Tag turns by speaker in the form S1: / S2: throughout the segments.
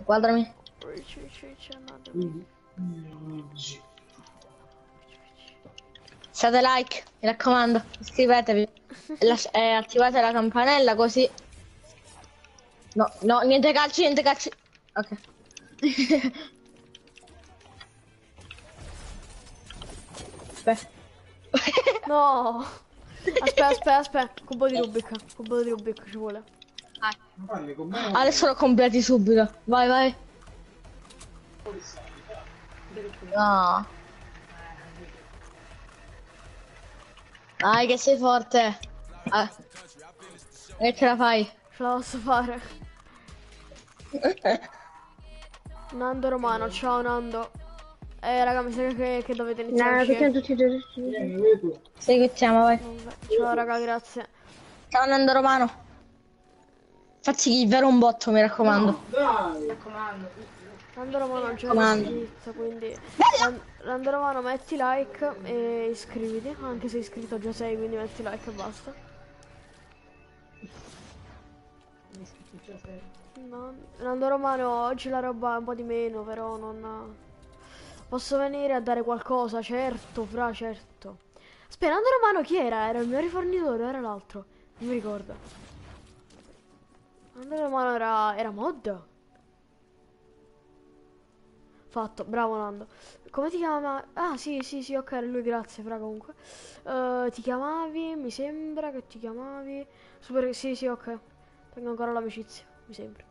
S1: Guardami. Fate like, mi raccomando, iscrivetevi e attivate la campanella così. No, no, niente calci, niente calci. Ok. Aspetta.
S2: No. Aspetta. Cubo di Rubik ci vuole.
S1: Adesso lo completi subito. Vai. No. Dai che sei forte. Ah. E ce la fai.
S2: Ce la posso fare. Nando Romano, ciao Nando. Raga, mi sa che dovete iniziare a uscire.
S1: Seguiamo, vai.
S2: Ciao raga, grazie.
S1: Ciao Nando Romano. Facci il vero un botto, mi raccomando.
S3: Mi raccomando.
S2: Nando Romano non c'è iscritto, quindi... Nando Romano metti like e iscriviti. Anche se iscritto già sei, quindi metti like e basta. No, Nando Romano, oggi la roba è un po' di meno, però non... Posso venire a dare qualcosa, certo, fra, certo. Aspetta, Nando Romano chi era? Era il mio rifornitore o era l'altro? Non mi ricordo. Nando Romano era mod? Fatto, bravo Nando. Come ti chiama? Ah, sì, ok, lui, grazie, fra, comunque. Ti chiamavi? Mi sembra che ti chiamavi... Super, sì, ok. Tengo ancora l'amicizia, mi sembra.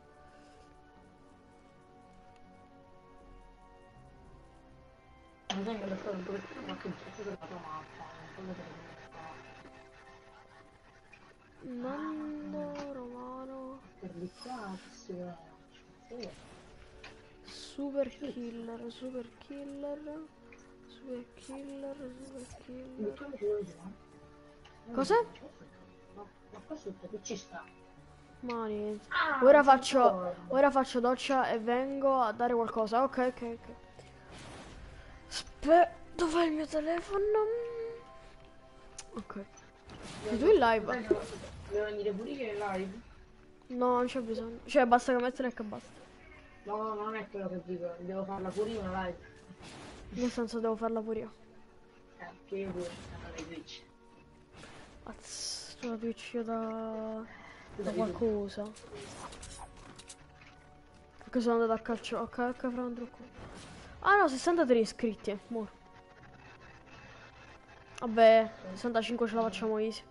S3: Non so che un pochettino qualche pezzo della tua mappa.
S2: Nando Romano.
S3: Per di cazzo.
S2: Super killer. Cosa?
S3: Ma qua sotto che ci sta?
S2: Ma niente.
S3: Ah,
S2: Ora faccio doccia e vengo a dare qualcosa. Ok. Aspetta, dov'è il mio telefono? Ok. Sei tu in live?
S3: Devo venire pure che è live?
S2: No, non c'è bisogno. Cioè, basta che mettere che basta.
S3: No, non è quello che dico, devo farla pure io una live.
S2: Nel senso, devo farla pure io.
S3: Che io pure, canale Twitch.
S2: Azz, la Twitch io da qualcosa. Perché sono andato a calcio. Ok, fra un trucco. Ah no, 63 iscritti. Moro. Vabbè, 65 ce la facciamo easy.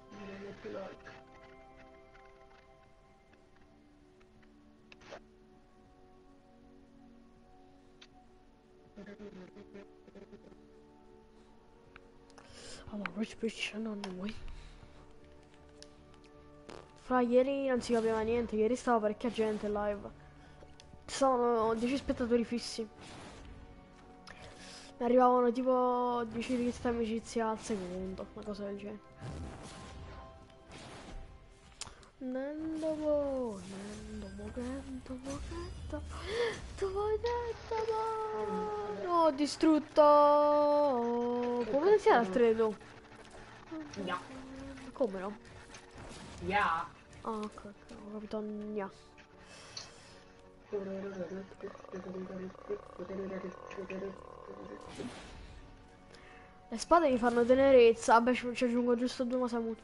S2: Allora, Rich non noi. Fra ieri non si capiva niente, ieri stava parecchia gente in live. Stavano 10 spettatori fissi. Mi arrivavano tipo 10 richieste amicizia al secondo, una cosa del genere. No, ho distrutto. Può potenziare al treno?
S3: Yeah.
S2: Come no?
S3: Yeah.
S2: Ah, ok, ho capito. Gna. Le spade mi fanno tenerezza. Vabbè, ci aggiungo giusto 2 Masamut.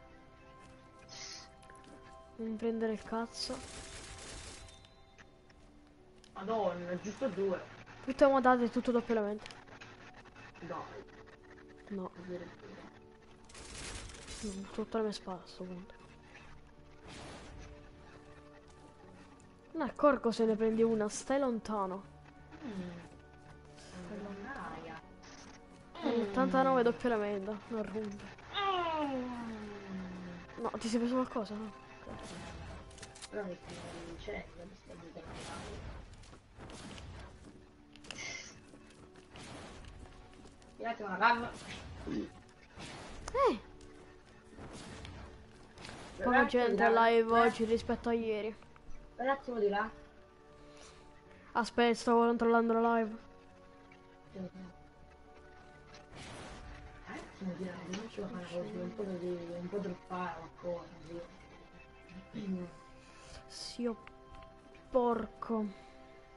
S2: Non prendere il cazzo.
S3: Madonna, giusto 2.
S2: Tutte modate e tutto doppio elemento.
S3: Dai.
S2: No. Tutte le mie spade a sto punto. No, accorgo se ne prendi una, stai lontano. 89 doppio elemento, non rompe. No, ti sei preso qualcosa? No?
S3: Però mi stanno vincendo, mi stanno vincendo. Tirate una run.
S2: Poca gente live oggi rispetto a ieri.
S3: Un attimo di là.
S2: Aspetta, stavo controllando la live.
S3: Un attimo di là, non ce la fare così, un po' droppare qualcosa.
S2: Sì, oh, porco.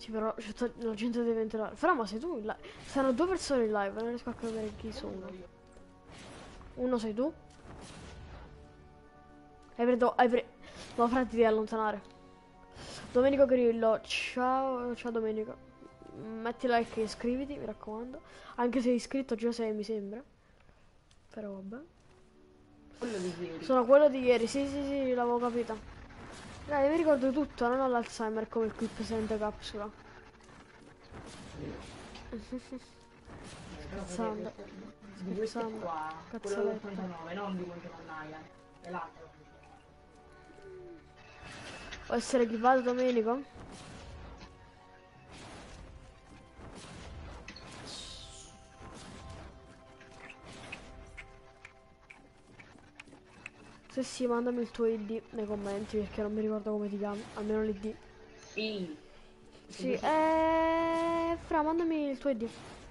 S2: Sì, però la gente deve entrare. Fra, ma sei tu in live? Stanno due persone in live, non riesco a capire chi sono. Uno sei tu? No, Fra, ti devi allontanare. Domenico Grillo, ciao, ciao Domenico. Metti like e iscriviti, mi raccomando. Anche se iscritto già sei, mi sembra. Però vabbè.
S3: Quello di ieri.
S2: Sono quello di ieri, sì, sì, sì, l'avevo capito. Dai, mi ricordo tutto, non ho l'Alzheimer come il qui presente capsula. Scherzando.
S3: Di queste
S2: Scherzando.
S3: qua, quello
S2: Cazzoletta.
S3: dell'89, non di quanto mannaia. È l'altro.
S2: Può essere equipato Domenico? Se sì, mandami il tuo ID nei commenti perché non mi ricordo come ti chiami, almeno l'ID.
S3: Sì.
S2: Sì, Fra, mandami il tuo ID.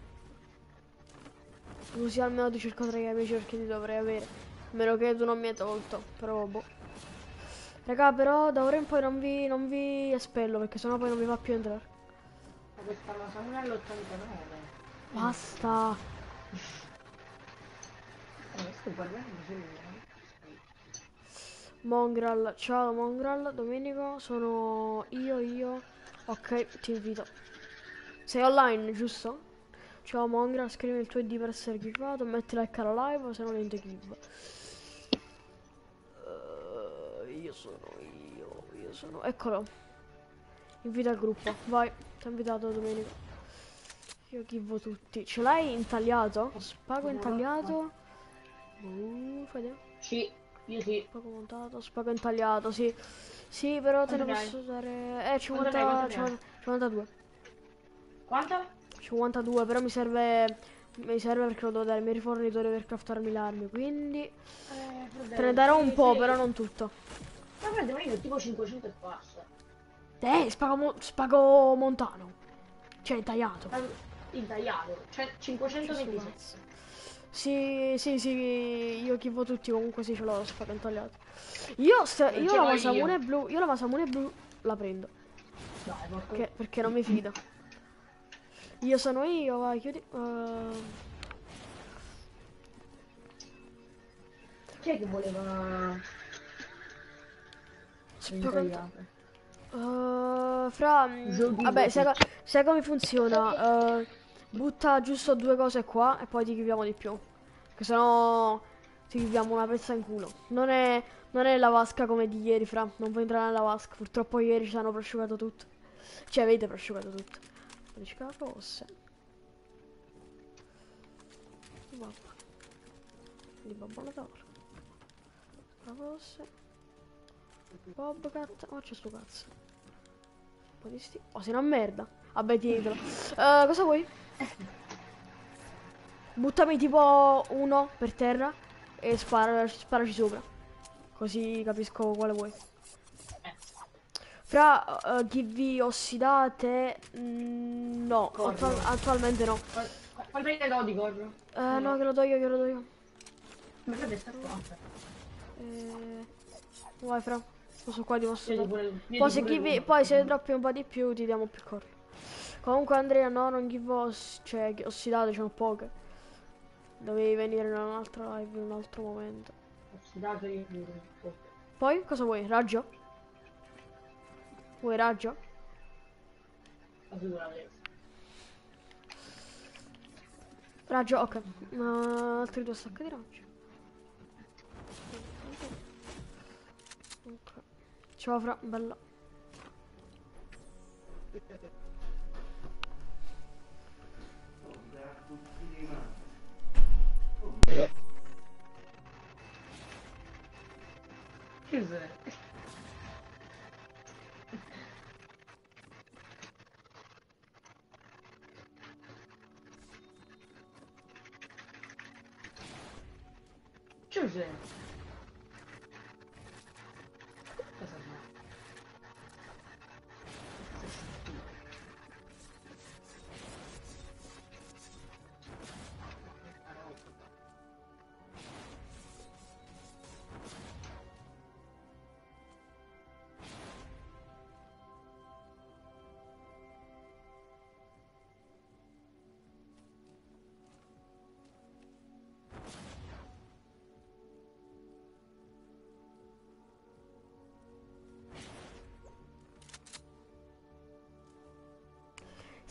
S2: Così almeno ti cerco tra gli amici perché ti dovrei avere. A meno che tu non mi hai tolto, però boh. Raga, però da ora in poi non vi espello perché sennò poi non mi fa più entrare.
S3: Ma questa cosa non è all'89.
S2: Basta.
S3: Sto guardando solo.
S2: Mongral, ciao Mongral, Domenico, sono io. Ok, ti invito. Sei online, giusto? Ciao Mongral, scrivi il tuo ID per essere equipato, metti like alla live, se no niente equip. Io sono. Eccolo. Invita al gruppo, vai, ti ho invitato Domenico. Io chivo tutti. Ce l'hai intagliato? Spago intagliato. Fai vedere.
S3: Sì, io sì.
S2: Spago montato, spago intagliato, sì. Sì, però te ne
S3: Quanto ne hai?
S2: posso dare.
S3: Quanto ne hai? Quanto ne hai?
S2: 52.
S3: Quanto?
S2: 52, però mi serve. Mi serve perché lo devo dare ai miei rifornitori per craftarmi l'armi, quindi. Te ne darò un po', però non tutto.
S3: Ma guarda, ma io ho tipo 500 e passa.
S2: Spago montano. Cioè, tagliato.
S3: Intagliato. Cioè, 526.
S2: Sì, sì, sì, io chivo tutti, comunque sì, ce l'ho lo spago intagliato. Io
S3: ce
S2: la
S3: l'ho
S2: Masamune
S3: io.
S2: blu, io la Masamune blu la prendo.
S3: Dai, porco.
S2: Perché non mi fido. Io sono io, vai, chiudi.
S3: Chi è che voleva
S2: Spago
S3: intagliato?
S2: Fra.
S3: Giochi
S2: Vabbè,
S3: così.
S2: sai come funziona? Butta giusto due cose qua e poi ti chiudiamo di più. Che sennò ti chiudiamo una pezza in culo. Non è la vasca come di ieri, fra. Non puoi entrare nella vasca. Purtroppo ieri ci hanno prosciugato tutto. Cioè, avete prosciugato tutto. Dici che la fosse. Babbo. Di Babbo Natale. La fosse. Bobcat. Oh, c'è sto cazzo. Un po' di sti. Oh, sei una merda. Vabbè, tienitelo. Cosa vuoi? Buttami tipo uno per terra e sparaci sopra. Così capisco quale vuoi. Fra GV ossidate. No,
S3: Corro.
S2: attualmente no.
S3: Qual prende Lodi, corro?
S2: No, che lo do io, che lo do io.
S3: Ma che sta qua?
S2: Vai, fra. Questo qua ti posso
S3: Chiedi
S2: dare.
S3: pure,
S2: Poi se,
S3: chiedi pure
S2: poi se
S3: uno.
S2: droppi un po' di più ti diamo più corpo. Comunque Andrea, no, non give cioè ossidate, ce n'ho poche. Dovevi venire in un'altra live in un altro momento.
S3: Ossidato io pure.
S2: Poi cosa vuoi? Raggio? Vuoi raggio?
S3: La figura lei.
S2: Raggio, ok. Altri due stacchi di raggio. Ok. Ciao fra, bella.
S3: Cos'è? Cos'è? Cosa fa?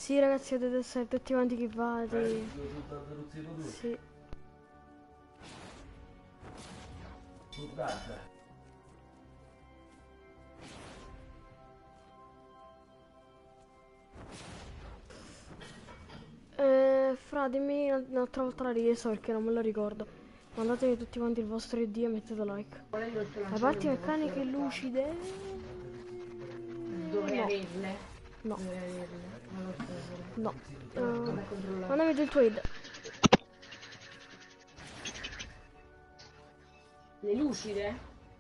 S2: Sì ragazzi, dovete essere tutti quanti equipati. Sì. Fra, dimmi un'altra volta la richiesta perché non me lo ricordo. Mandatemi tutti quanti il vostro ID e mettete like.
S3: Volendo sto
S2: Le
S3: lanciando
S2: parti
S3: il mio posto
S2: meccaniche
S3: per
S2: lucide?
S3: dovrei
S2: No,
S3: averle.
S2: no,
S3: Dovrei averle. Non lo so.
S2: no.
S3: Vado a controllare.
S2: Mandami giù il tuo ID.
S3: Le lucide?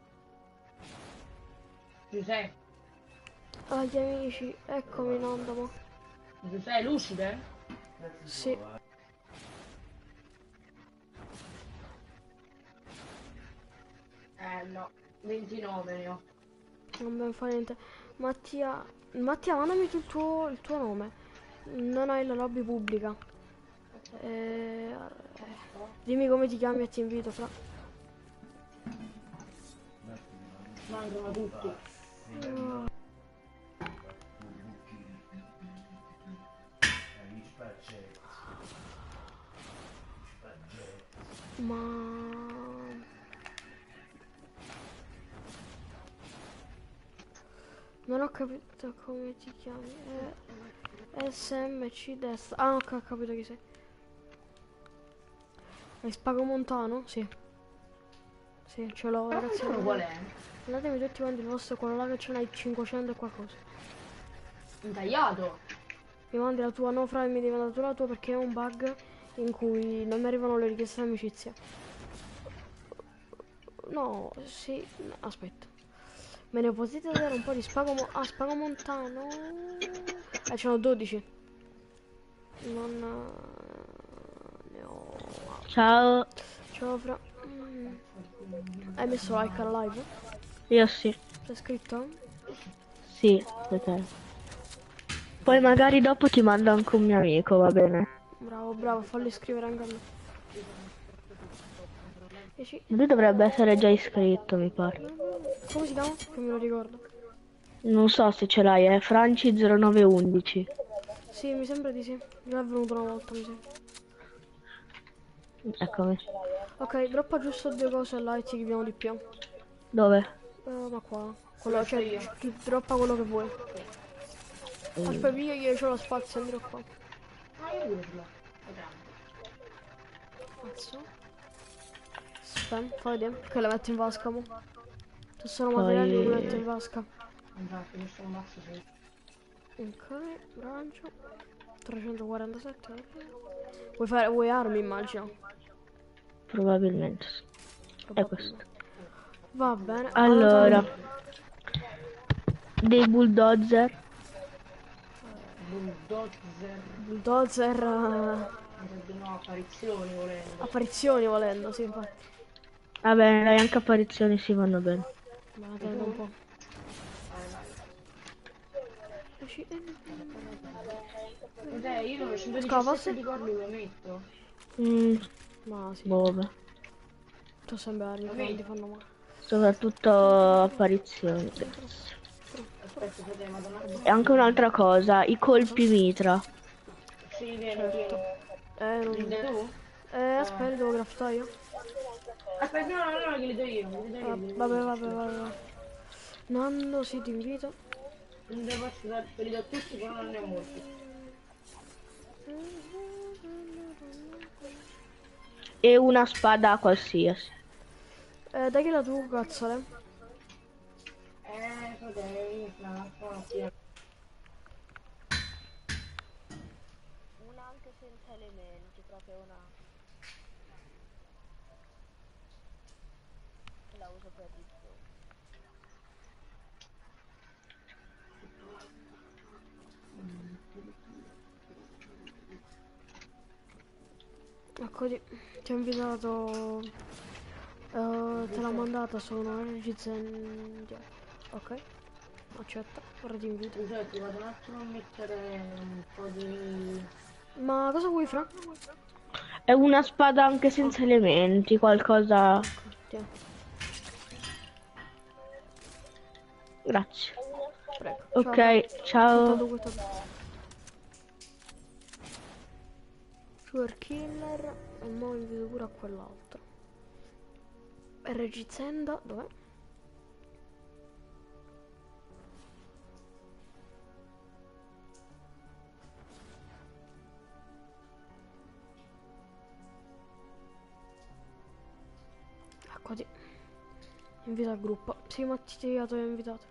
S3: Giuseppe.
S2: Agli amici, eccomi in onda, mo.
S3: Giuseppe, lucide?
S2: Sì.
S3: No. 29 ne ho.
S2: Non me ne fa niente. Mattia, mandami tu il tuo nome. Non hai la lobby pubblica. Dimmi come ti chiami e ti invito, fra.
S3: Mancano tutti.
S2: Ma... Non ho capito come ti chiami. SMC destra. Ah, ok, ho capito chi sei. Hai Spago Montano? Sì. Sì, ce l'ho,
S3: Ma
S2: ragazzi.
S3: non qual è?
S2: Mandatemi tutti quanti il vostro, quello là che ce n'hai 500 e qualcosa.
S3: Intagliato?
S2: Mi mandi la tua, no, fra, mi devi mandare tu la tua perché è un bug in cui non mi arrivano le richieste di amicizia. No, sì, no, aspetta. Me ne potete dare un po' di Spago Montano? Ce n'ho 12. Non ne ho.
S1: Ciao.
S2: Ciao, fra. Hai messo like alla live?
S1: Io sì.
S2: Sei scritto?
S1: Sì, perché. Poi magari dopo ti mando anche un mio amico, va bene?
S2: Bravo, bravo, falli scrivere anche a me.
S1: Lui dovrebbe essere già iscritto, mi pare.
S2: Come si chiama? Che me lo ricordo.
S1: Non so se ce l'hai, è Franci0911.
S2: Sì, mi sembra di sì. Già è venuto una volta, mi sembra.
S1: Eccomi.
S2: Ok, droppa giusto 2 cose là e ci chiediamo di più.
S1: Dove?
S2: Ma qua. Quello, cioè, droppa quello che vuoi. Aspetta, io c'ho lo spazio, andrò qua.
S3: Ah, io pure ce l'ho. Vediamo.
S2: Cazzo. Spam, fai vedere. Che la metto in vasca, mo. Se sono
S1: Poi-
S2: materiali li metto in vasca.
S3: Infatti, questo è un mazzo sì.
S2: Ok, brancio. 347. Vuoi armi, immagino.
S1: Probabilmente sì. È questo.
S2: Va bene.
S1: Allora. Dei bulldozer.
S2: Bulldozer.
S3: No, apparizioni volendo.
S2: Apparizioni volendo, sì, infatti.
S1: Va bene, dai, anche apparizioni si vanno bene.
S2: Ma la tengo un po'.
S3: Io 917
S2: Scavasse?
S3: di corni lo metto.
S2: Ma sì.
S1: Boh,
S2: Tu sempre armi, non ti fanno male.
S1: soprattutto apparizioni.
S3: Aspetta, vado un attimo.
S1: E anche un'altra cosa, i colpi mitra.
S3: Sì, vieni, tieni.
S2: Non...
S3: Li dai tu?
S2: aspetta, li devo craftare io.
S3: Aspetta, no, che li do io. Li do io.
S2: Vabbè. Nando, sì, ti invito.
S3: Non devo dare, li do tutti, però non ne ho molti.
S1: E una spada qualsiasi.
S2: Dai che la tu, cazzole.
S3: Fratelli,
S1: Una anche senza elementi, proprio una. La uso per di più.
S2: Ecco, ti ho invitato. Te l'ho mandata, sono Energizendia. Ok, accetta, ora ti invito.
S3: Scusate, vado un attimo a mettere un po' di...
S2: Ma cosa vuoi, Fra?
S1: È una spada anche senza elementi, qualcosa.
S2: Tieni,
S1: Grazie.
S2: prego.
S1: Ok, ciao.
S2: Questo. Sugar Killer. E mo invito pure a quell'altro. Regizenda, dov'è? Eccoti. Invita al gruppo. Sì, Mattia ti ho invitato.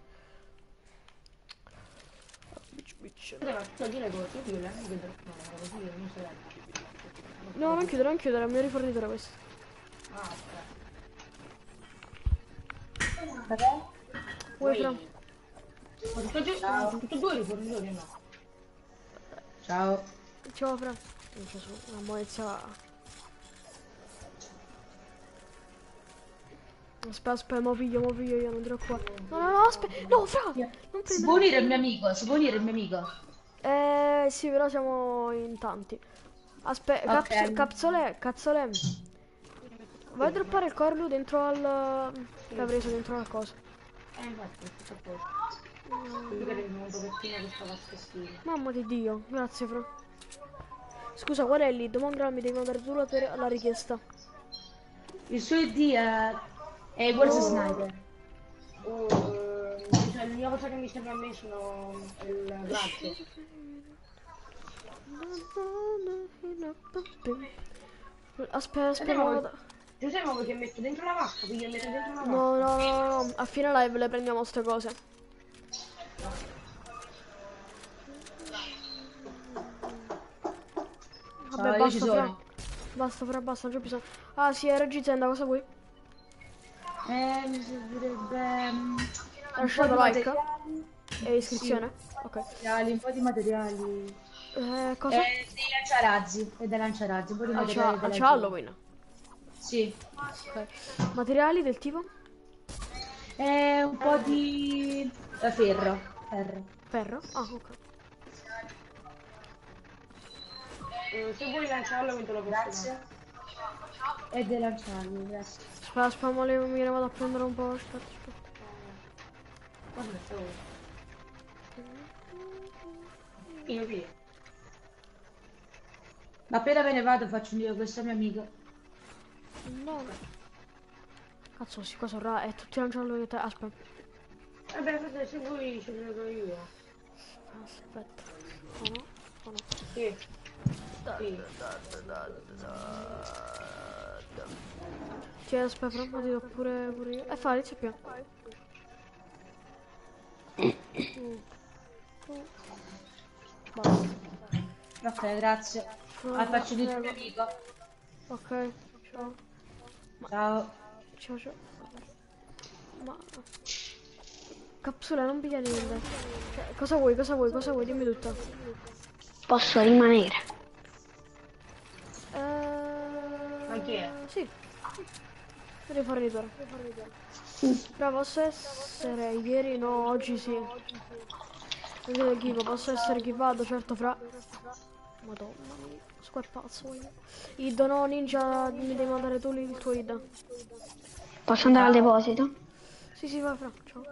S2: Bitch.
S3: Poteva dire così, io le amiche del no, così io non so
S2: No, non chiudere, è il mio rifornitore questo.
S3: Ah,
S1: Perché?
S2: Vuoi Fra?
S3: ok. Ma tutti e due i rifornitori no?
S1: Ciao.
S2: Ciao Fra. Non c'è su, la moezza. Aspetta, mo piglio, io non dirò qua. No, aspetta. No, Fra! Non
S1: Si
S2: prendere.
S1: può unire il mio amico, si può unire il mio amico.
S2: Sì, però siamo in tanti. Aspetta,
S1: Ok.
S2: cazzole. Vai a droppare il corlo dentro al... L'hai preso dentro la cosa.
S3: Infatti, tutto a posto. Io credo un pochettino che stava aspettando.
S2: Mamma di Dio, grazie Fra. Scusa, qual è il lead? Mongra mi devi mandare tu la richiesta.
S1: Il suo ID è Wars Sniper.
S3: Cioè, l'unica cosa che mi serve a me sono il raggio.
S2: Aspetta,
S3: Giuseppe, vuoi che metto dentro la vasca? Voglio mettere dentro la vasca?
S2: no, a fine live le prendiamo ste cose. Vabbè,
S1: Io ci sono.
S2: Basta, non c'è bisogno. Ah, sì, era Gizenda, cosa vuoi?
S1: Mi servirebbe
S2: Hai lasciato like? E iscrizione?
S1: Sì,
S2: Ok.
S1: materiali, un po' di materiali.
S2: Cosa?
S1: Dei lanciarazzi. E dei lanciarazzi, un po' di materiali
S2: C'è
S1: della
S2: Halloween.
S1: Sì.
S2: Ok. Materiali del tipo?
S1: Un po' di ferro. Ferro.
S2: Ferro? Ah, ok.
S3: Se vuoi lanciarlo, te lo posso dare.
S1: Grazie. E dei lanciarli, grazie.
S2: Aspetta, ma mi ne vado a prendere un po'. Aspetta.
S3: Guarda, stavo. Io.
S1: Ma appena me ne vado faccio un io questa mia amica.
S2: No. Cazzo, sì, qua sono è tutti lanciarlo che te. Aspetta.
S3: Vabbè, fratello, se vuoi ci credo io.
S2: Aspetta. Oh no.
S3: Sì. Sì.
S2: Ti aspetta, ma ti do pure io. Fai, inizia più. Basta.
S1: Ok, grazie. Faccio di tuo mio amico.
S2: Ok, ciao.
S1: Ciao.
S2: Ma... Capsula, non piglia niente. Cioè, cosa vuoi? Dimmi tutto.
S4: Posso rimanere?
S3: Ma chi è?
S2: Sì. Rifornitore. Però posso essere ieri, no, oggi sì. Anche del Givo, posso essere equipato, certo Fra. Madonna mia, square pazzo io. Id, no, ninja, mi devi mandare tu il tuo id.
S4: Posso andare al deposito?
S2: Sì, vai Fra, ciao.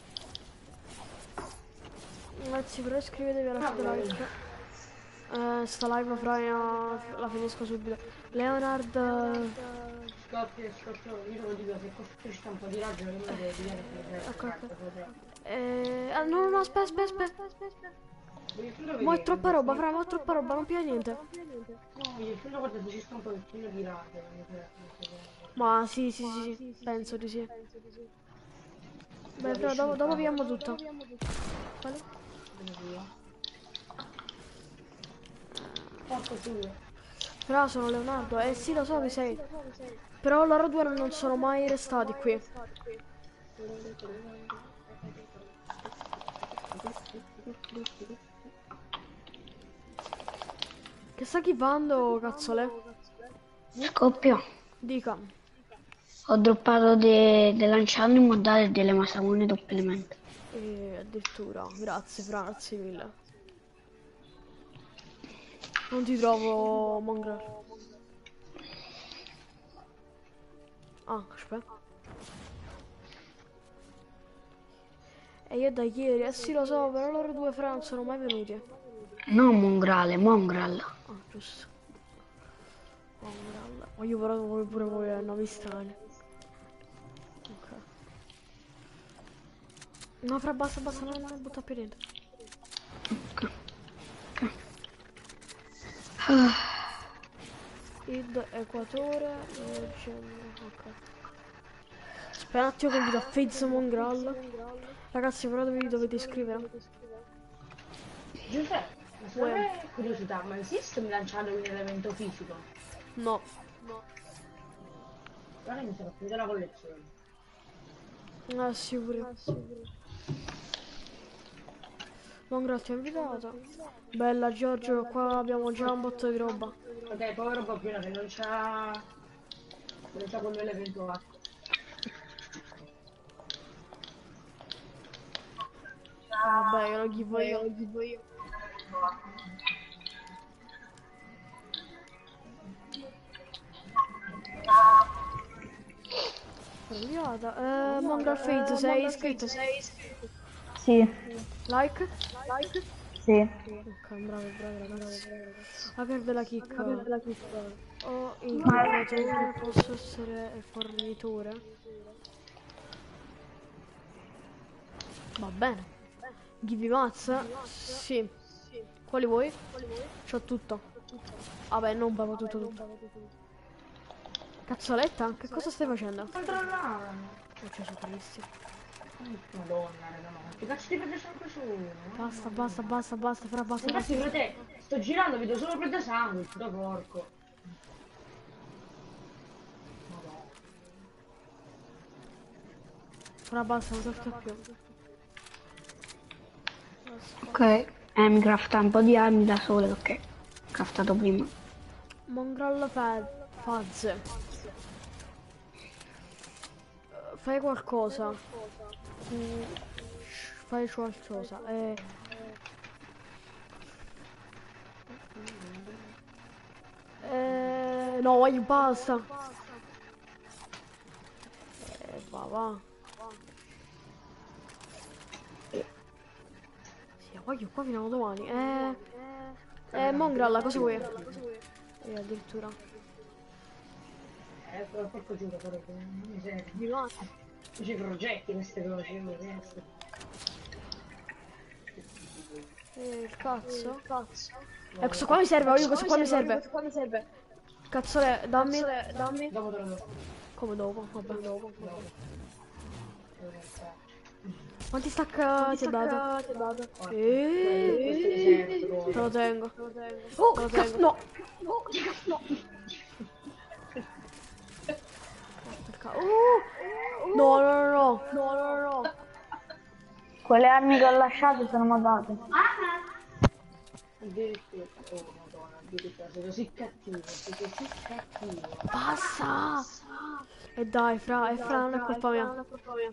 S2: Grazie, però iscrivetevi e lasciate like. Sta live Fra, la finisco subito. Leonard...
S3: Scoppio, io devo dire che questo c'è un po' di raggio, non mi devo dire che
S2: no, aspetta. Mo' è troppa roba, Fra, non piglia niente.
S3: No, io solo guarda se ci sta un pochettino di raggio.
S2: Ma sì, penso di sì. Beh, Fra, dopo pigliamo tutto. Vale?
S3: Porco culo.
S2: Fra, sono Leonardo, sì, lo so chi sei. Però loro due non sono mai restati qui. Che sta chivando, cazzole?
S4: Scoppio.
S2: Dica.
S4: Ho droppato dei lanciani in modale e delle massamone doppio elemento.
S2: Addirittura, grazie Fra, grazie mille. Non ti trovo, Mongrel. Ah, aspetta. E io da ieri, sì lo so, però loro due Fra non sono mai venuti.
S4: No, Mongrale, Mongral.
S2: Ah, giusto. Mongrel. Ma io però voglio pure voi nomi strani. Ok. No, fra basta, non butta più dentro.
S4: Ok. Ok.
S2: Id Equatore. Ok. Aspetta un attimo che invito a Faze Mongrel. Ragazzi, però vi dovete iscrivere.
S3: Giuseppe, ma se non è curiosità, ma esiste un lanciato in elemento fisico?
S2: No.
S3: Guarda mi sono finita la collezione.
S2: Sì, pure. Mongrel ti ho invitato. Bella Giorgio, qua abbiamo già un botto di roba.
S3: Ok, povero Bobbino che non c'ha quell'elemento acqua.
S2: Vabbè, io lo ghivo io. Arrabbiata. Mongrel Faze, sei iscritto?
S5: Sì,
S2: Like?
S5: sì.
S2: Ok, bravi ragazzi. Aver della chicca. O incubatore, posso essere il fornitore? Va bene. Give mazza? Sì. Quali vuoi? C'ho tutto. Vabbè, non bevo tutto. Cazzoletta? Che cosa stai facendo?
S3: Controllare!
S2: Oh, Gesù Cristo.
S3: Madonna, raga, ma che cazzo ti prende sempre su?
S2: Basta, fra basta.
S3: Infatti, frate, sto girando, vedo solo prende sangue, da porco. Madonna.
S2: Fra basta, non tocca più.
S4: Ok. Mi crafta un po' di armi da sole, ok. Craftato prima.
S2: Mongrel Faz. Fai qualcosa. Fai qualcosa. No, voglio basta. Va. Sì, voglio qua fino a domani. Mongrel, cosa vuoi? Addirittura.
S3: Porco giuro, però, non mi serve. C'è progetti queste cose, io mi resto.
S2: Il cazzo? Ecco, questo qua mi serve, voglio questo qua mi serve. Cazzole, dammi.
S3: Dopo te lo do.
S2: Come dopo? Vabbè.
S3: Dopo.
S2: Quanti stack ti ho dato?
S3: Questo mi serve,
S2: Te lo tengo.
S3: Oh,
S2: Te lo tengo. No! No.
S5: Quelle armi che ho lasciato sono matate.
S3: addirittura, oh madonna, addirittura, sei così cattivo.
S2: Basta! E dai, fra, non è colpa mia.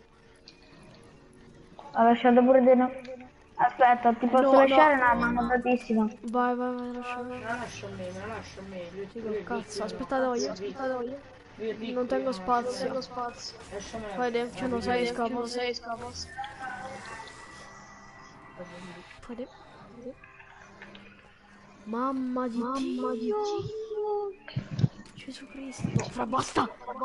S5: Ho lasciato pure dei no... Aspetta, ti posso
S2: No,
S5: lasciare
S2: no.
S5: un'arma matatissima.
S2: Vai, lascia.
S3: Me la lascio a me.
S2: Dico, cazzo, aspettate voglio. Non tengo spazio.
S3: Lasciamela.
S2: Fai dentro, cioè non sei scapos. Fai dentro. Mamma di Dio. Gesù Cristo. No, fra, basta.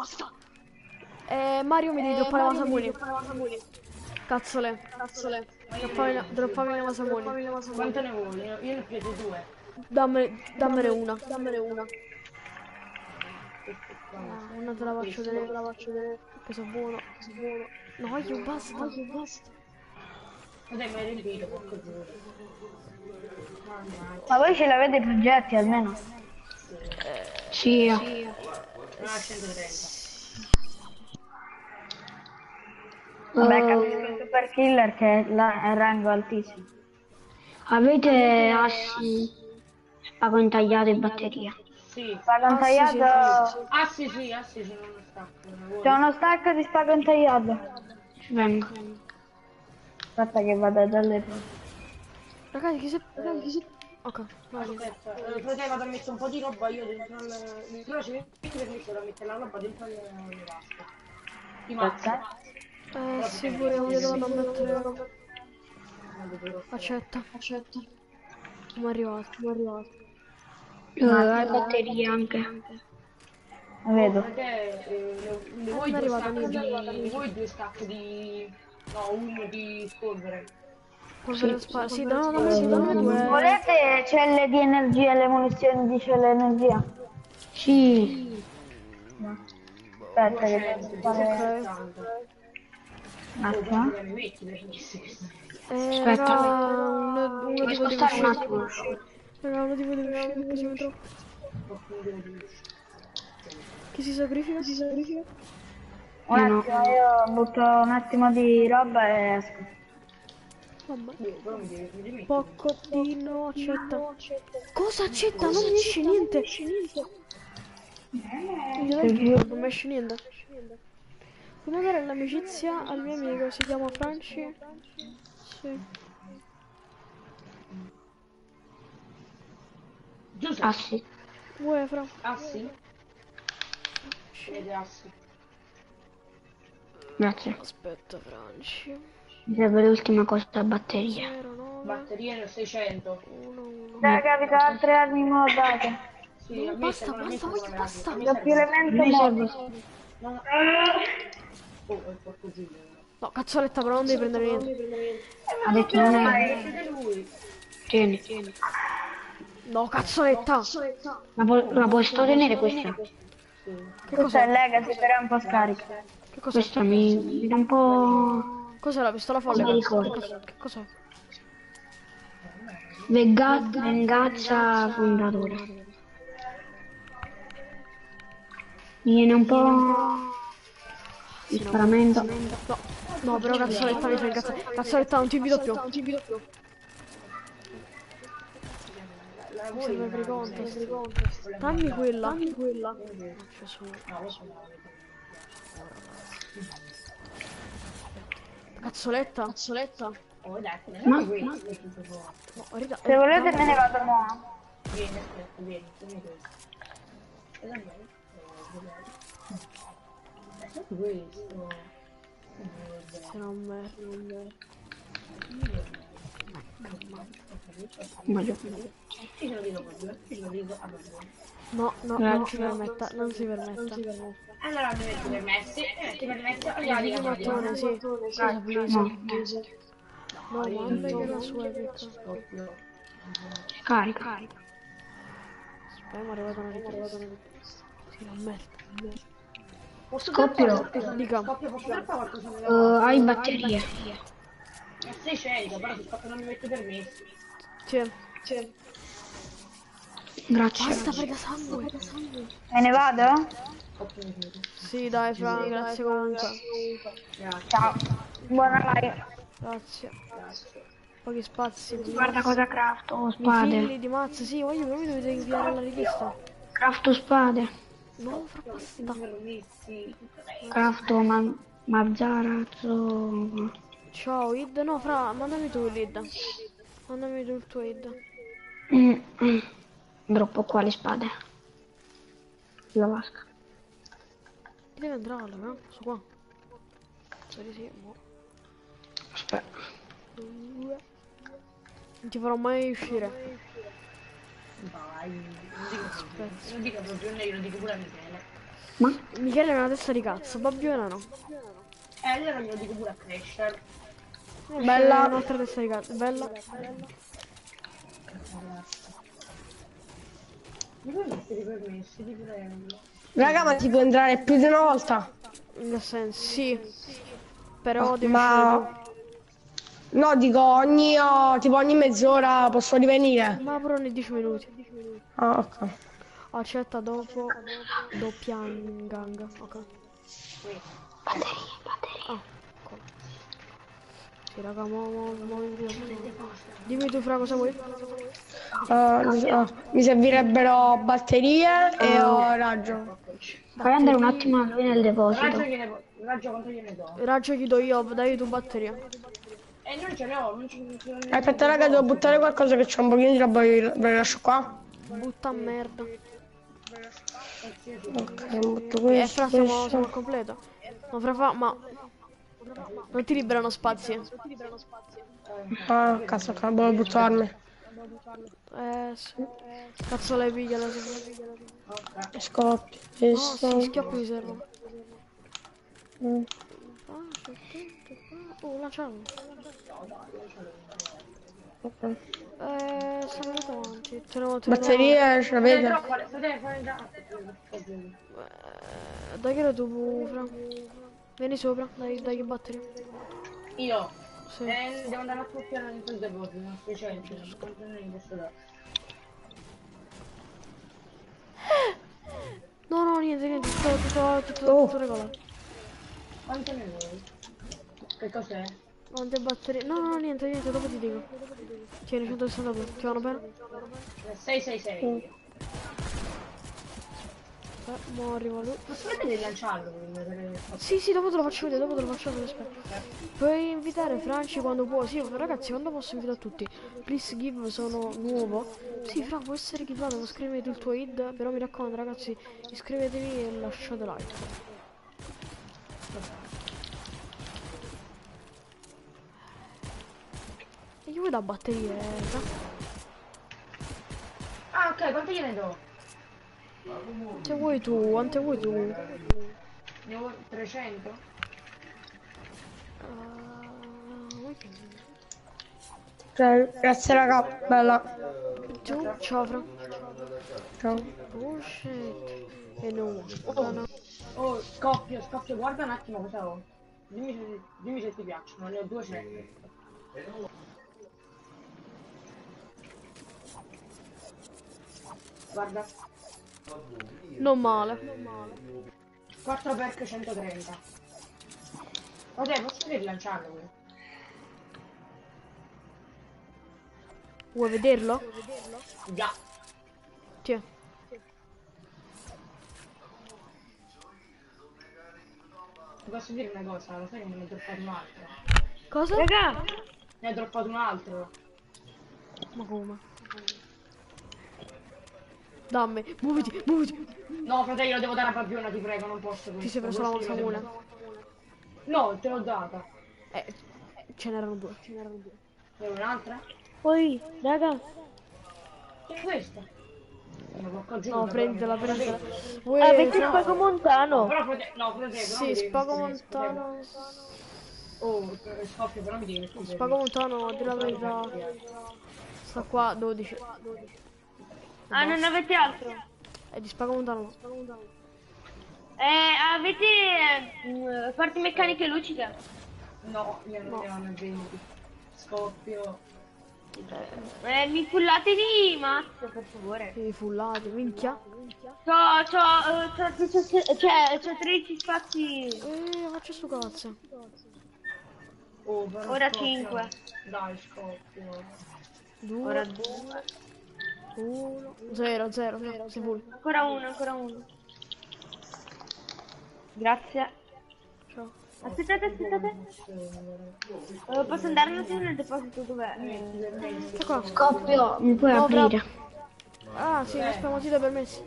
S2: Mario mi devi droppare Masamuni. Cazzole. Droppami la Masamuni.
S3: Quante ne vuoi? Io ne ho preso 2.
S2: Dammene una. Una te la faccio vedere. Che sono buono. No, io basta.
S3: Dai, mi hai riempito, porco giuro.
S5: Ma voi ce l'avete i progetti almeno?
S4: Sì.
S3: Non a 130.
S5: Vabbè, capisco il super killer che è il rango altissimo.
S4: Avete assi, spago intagliato e batteria.
S3: Sì.
S5: Spago intagliato...
S3: Sì, sono uno stacco.
S5: C'è uno stack di spago intagliato.
S4: Ci vengo.
S5: Aspetta che vado dalle...
S2: Ragazzi, chi si... Ok, vai.
S3: Aspetta, frate, vado a mettere un po' di roba io dentro il... Però ci metti per mettere, mettere la roba dentro le vasche. Ti mazza.
S2: Sì, pure io devo mettere... Accetta. Mi è arrivato.
S4: Hai batteria anche.
S5: vedo.
S3: Perché ne vuoi
S2: è
S3: due
S2: arrivato
S3: scacchi
S2: Ninja.
S3: di... Ne vuoi due scacchi di... No, uno di spolvere.
S2: Polvere spara. Sì, dammi due.
S5: Volete celle di energia, le munizioni di celle energia?
S4: Sì,
S5: Aspetta che devo fare
S2: Ok.
S5: un attimo.
S3: Ne metti le queste.
S2: Raga,
S4: aspetta.
S2: uno
S4: Puoi
S2: tipo deve
S4: spostare un
S2: uscire.
S4: attimo.
S2: Raga, uno tipo deve uscire perché siamo troppo. Chi si sacrifica?
S5: Un
S4: Io no.
S5: attimo, io butto un attimo di roba e esco.
S2: Mamma. Poccopino, accetta. Cosa accetta? Non mi esce niente. Non mi esce niente. Come dare l'amicizia al mio amico? Si chiama Franci? Sì.
S4: Ah sì,
S2: Uè, Fra.
S3: Ah sì? Vedi assi.
S4: grazie.
S2: Aspetta, Franci.
S4: Mi serve l'ultima cosa da batteria.
S2: 09
S3: Batterie 600.
S2: 11.
S5: Raga, vi do altre armi modate.
S3: Sì,
S2: No,
S3: a me
S2: basta,
S3: servono- a me
S2: basta,
S3: servono
S2: voglio
S3: le
S2: basta.
S3: armi. A me
S5: Do più
S3: servono-
S5: elemento
S4: Mi
S5: modo.
S4: serve.
S3: No. Oh, porco Giulio.
S2: No, cazzoletta, però non devi prendere niente.
S4: Ha detto non è.
S3: Siete lui.
S4: Tieni.
S2: No, cazzoletta.
S4: La puoi sostenere questa?
S2: Che
S5: Questa è
S2: cos'è?
S5: Legacy, però è un po' scarica.
S2: Che cos'è?
S4: Questa mi dà un po'...
S2: Cos'è la pistola folle?
S4: Mi ricordo.
S2: Che cos'è?
S4: Venganza fondatore. Mi viene un po'... il sparamento.
S2: No, no, però cazzoletta mi fai incazzare. Cazzoletta, non ti invito più. Mi serve per i contest. Dammi quella. Gesù. Cazzoletta.
S3: Oh, dai, come
S4: Ma-
S3: non
S2: No, rida.
S5: Se volete me ne vado mo'.
S3: Vieni, aspetta, vieni, tieni questo. E da me? È sempre questo.
S2: Se non merda.
S4: Voglio.
S3: Io lo dico proprio, io lo dico a voi.
S2: No, non si permetta, non si permetta.
S3: Allora mi metti permessi, allora
S2: Di
S3: dico
S2: mattone, sì. Cosa, please?
S4: No,
S2: No, mamma che la sua è piccola.
S4: carica.
S2: Aspetta, mi è arrivata una richiesta. Sì, non merda.
S4: Scoppio.
S2: Dica.
S3: Posso fare qualcosa?
S4: Hai batterie.
S3: Ma sei cieca, però se non mi metti permessi.
S2: Sì.
S4: Grazie.
S2: Basta, prega sangue.
S5: Me ne vado?
S2: Sì, dai, Fra, grazie comunque.
S5: Ciao. Buona live.
S2: Grazie. Pochi spazi.
S4: Guarda cosa crafto,
S2: Mi
S4: spade.
S2: figli di mazza, sì, voglio, però mi dovete inviare la richiesta.
S4: Crafto spade.
S2: No, Fra, basta.
S4: Crafto mazzarazzo.
S2: Ciao, Id. No, Fra, mandami tu l'Id. Mandami tu il tuo Id.
S4: Droppo qua le spade. La vasca.
S2: Deve entrare, no? Su qua. Sì, mo.
S4: Aspetta.
S2: Non ti farò mai uscire.
S3: Vai, non dico proprio lei, lo dico pure a Michele.
S4: Ma?
S2: Michele è una testa di cazzo, Babbiona no.
S3: Allora glielo dico pure a Crescer.
S2: Bella. Un'altra testa di cazzo, bella.
S3: Mi puoi mettere i permessi, ti prego.
S1: Raga, ma ti può entrare più di una volta?
S2: Nel senso, sì. Però devi
S1: Ma...
S2: uscire
S1: No, dico tipo ogni mezz'ora posso rivenire.
S2: tu. Ma pure ogni 10 minuti.
S1: Ah, ok.
S2: Accetta dopo doppia gang. Ok. Ah, ecco. Sì, raga, mo dimmi tu, Fra, cosa vuoi?
S1: Mi servirebbero batterie e raggio.
S4: Fai andare un attimo a lui nel deposito.
S3: Raggio quanto gliene do?
S2: Raggio chi do io, dai tu batteria.
S3: Non ce ne ho, non ce ne ho.
S1: Aspetta, raga, devo buttare qualcosa che c'è un pochino di roba, ve la lascio qua.
S2: Butta a merda.
S1: Ok, butto
S2: Fra,
S1: questo.
S2: siamo al completo. No, Fra, ma non ti liberano spazi.
S1: Ah, cazzo, che devo buttarmi.
S2: Sì. Cazzo lei pigliala.
S3: Ok.
S6: Scoppio.
S2: No,
S6: Questo.
S2: sì, schioppi mi servono.
S6: Mm.
S2: Oh, lanciamo.
S6: Ok.
S2: Stanno andando avanti. Te ne
S6: Batteria ce
S3: Dai,
S6: l'avete?
S3: troppo, state fare già.
S2: Dai che ero tu, Fra. Vieni sopra, dai che batteria.
S3: Io.
S2: Sì.
S3: Devo andare a copiare in quel deposito, una specie di quanto ne posso dare.
S2: No, niente, tutto regolato.
S3: Quanto ne vuoi? Che cos'è?
S2: Quante batterie? No, niente, dopo ti dico. Tieni 162, ti vanno bene?
S3: 666.
S2: Mo arriva lui.
S3: Ma si vede di lanciarlo prima delle-
S2: Sì, dopo te lo faccio vedere, aspetta. Puoi invitare Franci quando può. Sì, ragazzi, quando posso invitare tutti. Please give, sono nuovo. Sì, Fra, può essere chiamato, ma scrivete il tuo id. Però mi raccomando, ragazzi, iscrivetevi e lasciate like. E io vuoi da batterie, Fra?
S3: Ah, ok, quanto gliene do?
S2: Quante vuoi tu?
S3: Ne vuoi 300?
S6: Grazie raga, bella.
S2: Giù, ciao, Fra.
S6: Ciao.
S2: Bullshit. E no.
S3: Oh, scoppio, guarda un attimo cosa ho. Dimmi se ti piacciono, ne ho 200. Guarda,
S2: Non male.
S3: 4 perk 130. Vabbè, posso rilanciarlo qui?
S2: Vuoi vederlo?
S3: Già.
S2: Tiè.
S3: Ti posso dire una cosa, lo sai che me ne ho droppato un altro.
S2: Cosa?
S5: Raga,
S3: Ne ho droppato un altro.
S2: Ma come? Dammi, muoviti.
S3: No, fratello, lo devo dare a Babbiona, ti prego, non posso
S2: Ti
S3: questo.
S2: sei preso la
S3: Questo glielo
S2: masamuna?
S3: devo- No, te l'ho data.
S2: Ce n'erano due.
S3: Vuoi un'altra?
S6: Poi, raga,
S3: Che è questa? Non l'ho aggiunta,
S2: No,
S3: però
S2: prendila.
S3: mi-
S2: Vuoi...
S6: avete
S2: Fra-
S6: spago montano?
S3: Però no, fratello, però
S2: Sì,
S3: mi devi
S2: spago
S3: mettere-
S2: montano.
S3: Oh, scoppio, però mi devi mettere-
S2: Spago montano, di la verità. Sta qua 12.
S5: non avete altro?
S2: È di spago montano.
S5: Avete parti meccaniche lucide?
S3: No, io non ne ho ne 20. Scoppio.
S5: Mi fullate di mazzo, per favore.
S2: I fullati, minchia.
S5: C'ho 13 spazi.
S2: Faccio sto cazzo.
S3: Oh, però
S5: Ora
S3: scoppio.
S5: 5.
S3: Dai, scoppio.
S2: 2,
S5: Ora 2.
S2: 1, 0, sei full.
S5: Ancora uno. Grazie.
S2: Ciao.
S5: Aspettate. Posso andare un attimo nel deposito dov'è?
S2: Sta qua.
S4: Scoppio, mi puoi
S2: No,
S4: aprire?
S2: Ah, sì, aspetta, ti do permessi.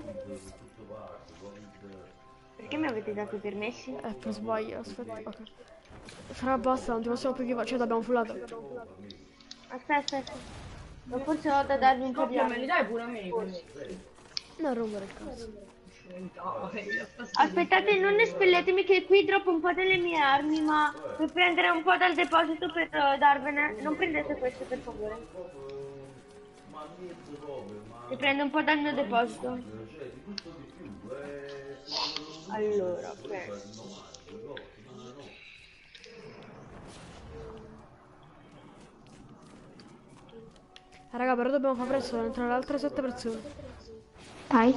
S5: Perché mi avete dato i permessi?
S2: Per sbaglio, aspetta, ok. Fra, basta, non ti possiamo più chiamare, cioè l'abbiamo fullato.
S5: Aspetta. Ma forse ho da darvi un po' di
S3: Scoppio, me li
S5: armi.
S3: dai pure a me? quelli?
S2: Non rompere il cazzo.
S5: Aspettate, non espelletemi che qui droppo un po' delle mie armi, ma per prendere un po' dal deposito per darvene. Non prendete queste per favore. Mi prendo un po' dal mio deposito. Allora, ok.
S2: Raga, però dobbiamo fare presto, devono entrare altre 7 persone.
S4: Dai.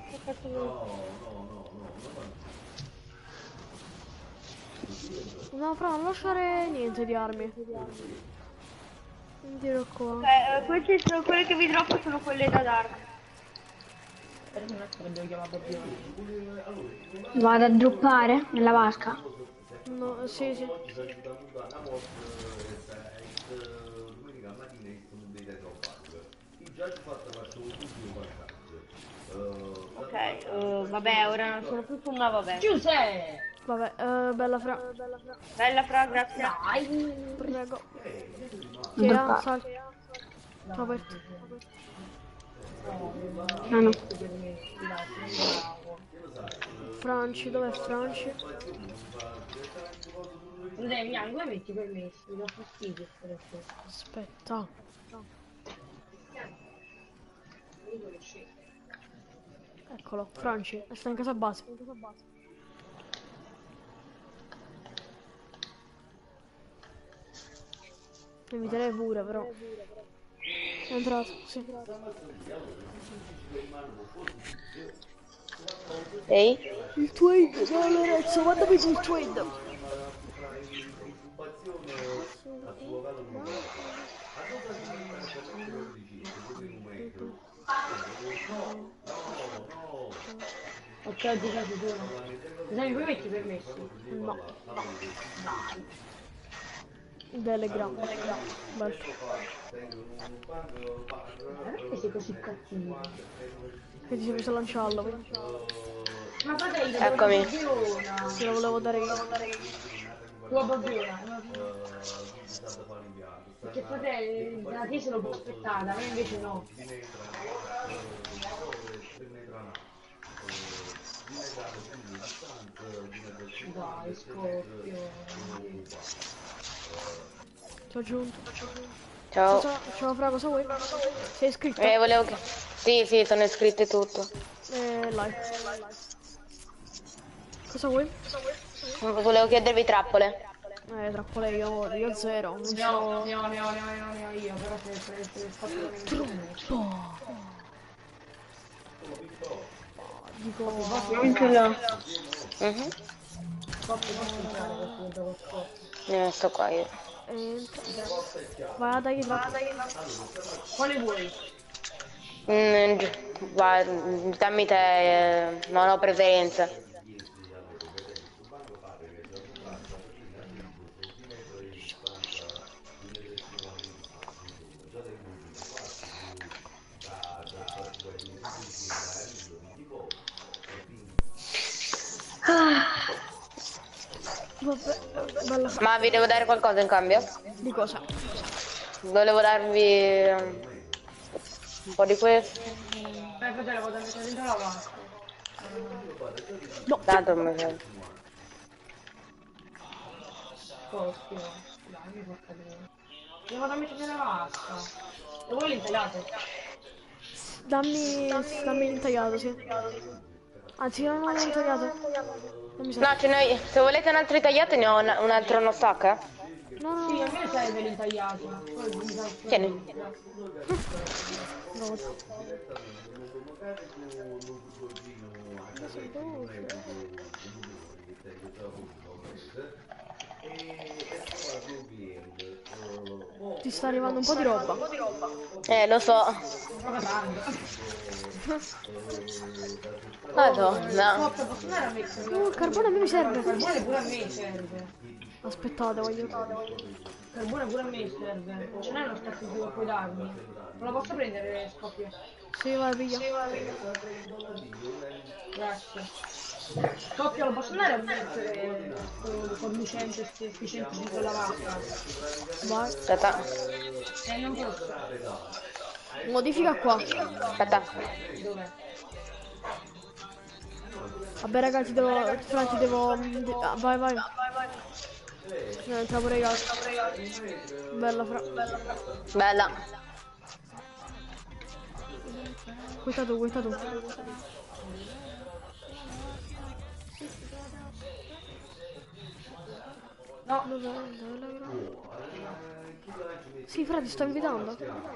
S2: No, fra, non lasciare niente di armi. Non dirò qua.
S5: Queste sono quelle che vi droppo, sono quelle da darvi.
S3: Per un attimo devo chiamare Babbiona.
S4: Vado a droppare nella vasca.
S2: No, sì.
S5: Ok, vabbè, ora non sono più su ma vabbè.
S3: Giuseppe!
S2: Vabbè, bella fra.
S5: Bella fra, grazie.
S3: Dai!
S2: Prego. Tira, sal. Roberto.
S4: No.
S2: Franci, dov'è Franci?
S3: Damian, come metti permessi? Mi dà fastidio queste cose.
S2: Aspetta. Eccolo, Franci, sta in casa base. Mi inviterei pure, però. È entrato, sì.
S7: Ehi?
S2: Il trade, no Lorenzo, mandami il trade.
S3: Ok, oggi sei sicuro. Scusami, come metti permessi?
S2: No. Telegram. Bello.
S3: Perché sei così cattivo?
S2: Che ti sei preso a lanciarlo, quindi.
S3: Ma fratello,
S7: Eccomi.
S2: Sì, lo volevo dare io.
S3: tua babbiona. Perché fratello, da te se lo può aspettare, da me invece no. Dai, Scorpio.
S2: Ti ho aggiunto.
S7: Ciao.
S2: Ciao Fra, cosa vuoi? Sei iscritto?
S7: Volevo che... Sì, sono iscritto e tutto.
S2: Like. Cosa vuoi?
S7: Volevo chiedervi trappole.
S2: Trappole io zero. Non
S3: Ne
S2: so.
S3: ho io, però se Scorpio
S2: Troppo. Dico.
S4: Anche là.
S7: Sto qua io.
S2: Vai a dai là.
S3: Quale vuoi?
S7: Vai, dammi te, non ho preferenze.
S2: Vabbè, bella
S7: Ma vi devo dare qualcosa in cambio?
S2: di cosa?
S7: Volevo darvi un po' di questo.
S3: Fratello, vado a mettere dentro la vasca.
S2: No.
S7: Tanto mi serve.
S3: Scorpio. Dai, mi porta bene. Io vado a mettere nella vasca. Lo vuoi l'intagliato?
S2: Dammi l'intagliato, sì. Anzi, io non ho l'intagliato. Non mi serve.
S7: No, se volete un altro tagliato ne ho un altro no stack, eh?
S2: No,
S3: Sì, a me serve l'intagliato. Poi mi sa che-
S7: Tieni.
S2: no. Ti sta arrivando un po' di roba.
S7: Lo so.
S3: Proprio tanto.
S7: No.
S3: Posso andare a mettere?
S2: Il carbone a me mi
S3: Il
S2: serve.
S3: carbone pure a me serve.
S2: Aspettate, voglio.
S3: Il carbone pure a me serve. Non ce n'è uno spazio più che puoi darmi. Non lo posso prendere, Scoppio?
S2: Sì, vai, piglia.
S3: Grazie. Scoppio, lo posso andare a mettere conducente efficiente di quella vasca?
S2: Vai.
S7: Aspetta.
S3: Non posso.
S2: Modifica qua.
S7: Aspetta.
S3: Dov'è?
S2: Vabbè, ragazzi, devo. Vai. Entra pure io. Bella, Fra.
S7: Bella.
S2: Questa tu.
S3: No.
S2: Dov'è? Sì, Fra, ti sto invitando.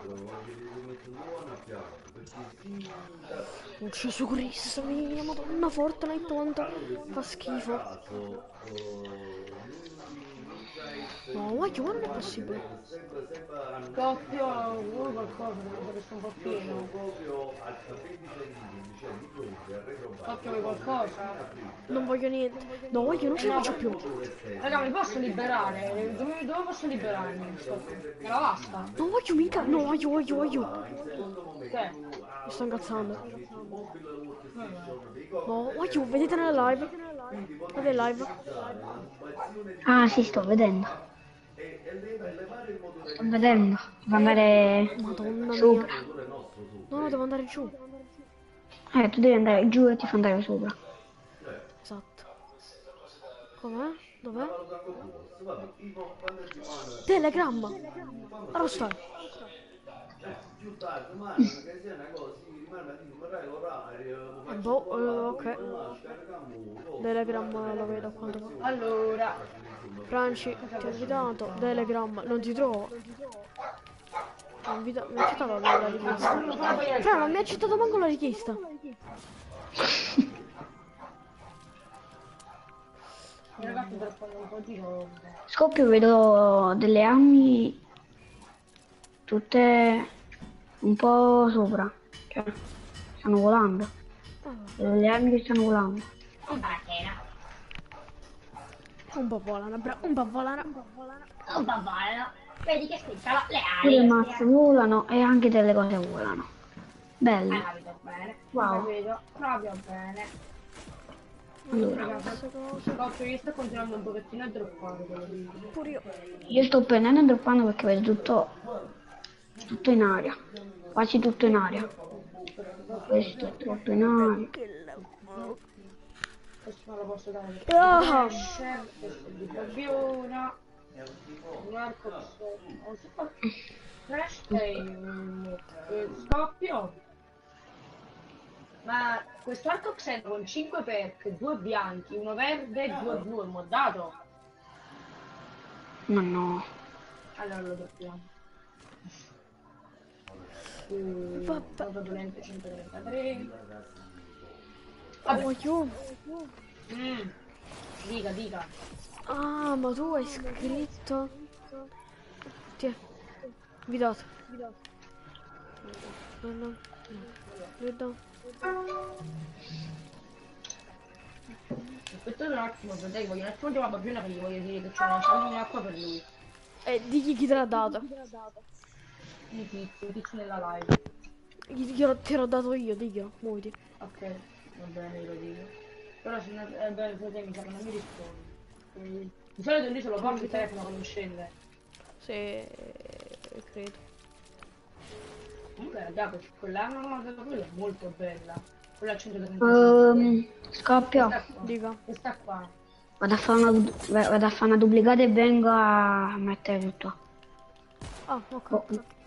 S2: Oh, Gesù Cristo, mia madonna, Fortnite quanto fa schifo. No, ma non è possibile.
S3: Scoppio, vuoi qualcosa? Devo sapere se è un po' pieno. Scoppio, vuoi qualcosa?
S2: Non voglio niente. No, io non ce la faccio più.
S3: Raga, mi posso liberare? Dove posso liberarmi? Scoppio? Nella vasca?
S2: Non voglio mica. No, voglio.
S3: Che?
S2: Mi sto incazzando. No, voglio, vedete nella live? Guardate in live.
S4: Ah, sì, sto vedendo. Devo andare
S2: Madonna
S4: sopra.
S2: mia. No, devo andare giù.
S4: Tu devi andare giù e ti fa andare sopra.
S2: Esatto. Com'è? Dov'è? Telegramma! Rockstar! Boh, ok. Telegramma lo vedo quanto fa.
S3: Allora,
S2: Franci, ti ho invitato. Telegramma, non ti trovo. Mi ha accettato la richiesta. Fra, non mi ha accettato manco la richiesta.
S3: ragazzi, per fare un po' di roba.
S4: Scoppio, vedo delle armi tutte un po' sopra. Cioè, stanno volando. Vedo le armi che stanno volando.
S2: Un po' volano, un po' volano.
S5: Vedi che spiccano le
S4: Pure
S5: ali.
S4: le mazze volano e anche delle cose volano. Bello.
S3: Capito bene.
S4: Wow.
S3: Vedo proprio bene.
S4: Allora,
S3: Scoccio, io sto continuando un pochettino a droppare quello lì.
S2: Pure io.
S4: io sto prendendo e droppando perché vedo tutto in aria. Quasi tutto in aria. Questo è tutto in aria.
S3: Questo non lo posso dare perché
S2: Ah.
S3: questo è di Babbiona. Un arco Crash scoppio. Ma questo arco Xeno con 5 perk, 2 bianchi, 1 verde e 2 blu, mi ho dato?
S4: No.
S3: Allora lo doppiamo.
S2: Vabbè.
S3: 133.
S2: Oh, io.
S3: Dica.
S2: Ah, ma tu hai scritto. Tiè. Invitato. No. Vedo.
S3: Aspettate un attimo, fratelli, voglio un attimo chiamare Babbiona perché gli voglio dire che c'è una sala di acqua per lui.
S2: Digli chi te l'ha dato.
S3: Un tizio nella live.
S2: Te l'ho dato io, diglielo, muoviti.
S3: Ok, va bene, lo dico. Però se non è bene, fratelli, mi sa che non mi risponde. Di solito lui se lo porta il telefono quando scende.
S2: Sì, credo.
S3: Comunque, raga, quell'arma della quella è molto bella. Quella a 135.
S4: Scoppio.
S2: Dica.
S3: Questa qua.
S4: Vado a fare una duplicata e vengo a mettere tutto.
S2: Ah, ok.
S4: Oh.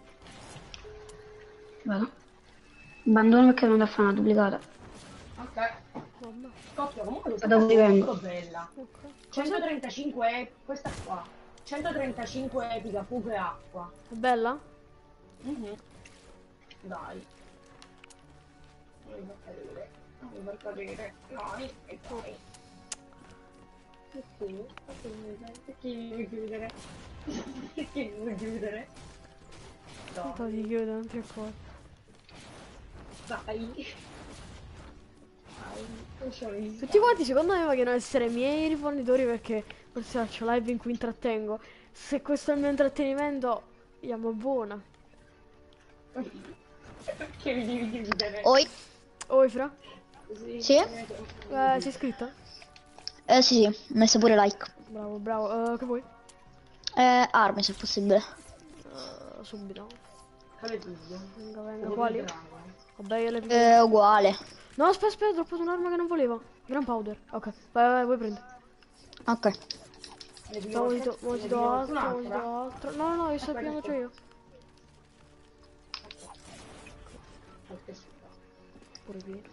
S4: Vado. Abbandono perché vado a fare una duplicata.
S3: Ok.
S2: Vabbè.
S3: Scoppio, comunque questa
S4: Dove
S3: è
S4: vengo?
S3: molto bella.
S2: Ok.
S3: 135 questa qua. 135 epica, fuoco e acqua.
S2: È bella?
S3: Dai. Voglio far capire. Dai, e poi. Perché mi vuoi chiudere? Perché mi vuoi chiudere?
S2: Tanto ti chiudo, non ti accorgi.
S3: Dai. Dai.
S2: Tutti quanti secondo me vogliono essere miei rifornitori perché forse faccio live in cui intrattengo. Se questo è il mio intrattenimento, andiamo buona.
S3: Perché mi devi chiudere?
S1: Oi?
S2: Oi, Fra?
S1: Sì?
S2: Sei iscritta?
S1: Sì, ho messo pure like.
S2: Bravo. Che vuoi?
S1: Armi se possibile.
S2: Subito.
S3: Quale video?
S2: Venga, quali? Vabbè, io le prendo.
S1: Uguale.
S2: No, aspetta, ho droppato un'arma che non volevo. Gunpowder. Ok, vai, vuoi prendere.
S1: Ok.
S2: Ti do altro. No, io sto pigliando già io. Pure qui.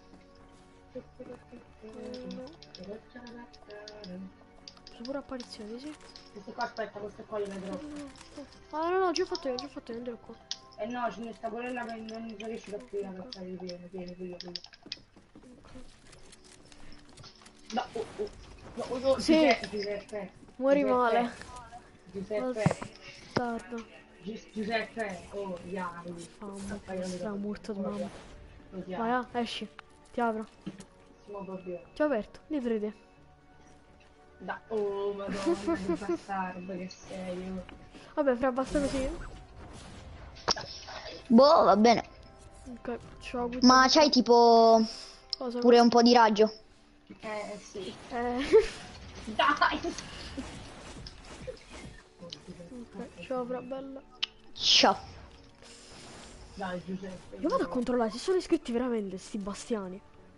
S2: Sono pure apparizioni, sì.
S3: Questo qua, aspetta, questo qua io ne drop.
S2: Ah, no, già fatto io, non devo qua.
S3: Eh no, ce ne sta quella là che non riesci a capire per fare i pieni. No,
S2: Sì.
S3: Giuseppe.
S2: Muori male.
S3: Giuseppe.
S2: Bastardo.
S3: Giuseppe. Oh, Iari.
S2: Sta morto di mamma.
S3: Così,
S2: Vai, esci. Ti apro. Ti ho aperto, li vedi.
S3: Oh, madonna, che bastardo che sei. Oh.
S2: Vabbè, Fra, basta così.
S1: Boh, va bene.
S2: Ok, ciao.
S1: Ma c'hai tipo
S2: Cosa?
S1: pure un po' di raggio?
S3: Sì.
S5: Dai!
S2: Ok, ciao, Fra, bella.
S1: Ciao.
S3: Dai, Giuseppe.
S2: Io vado a controllare se sono iscritti veramente sti bastiani.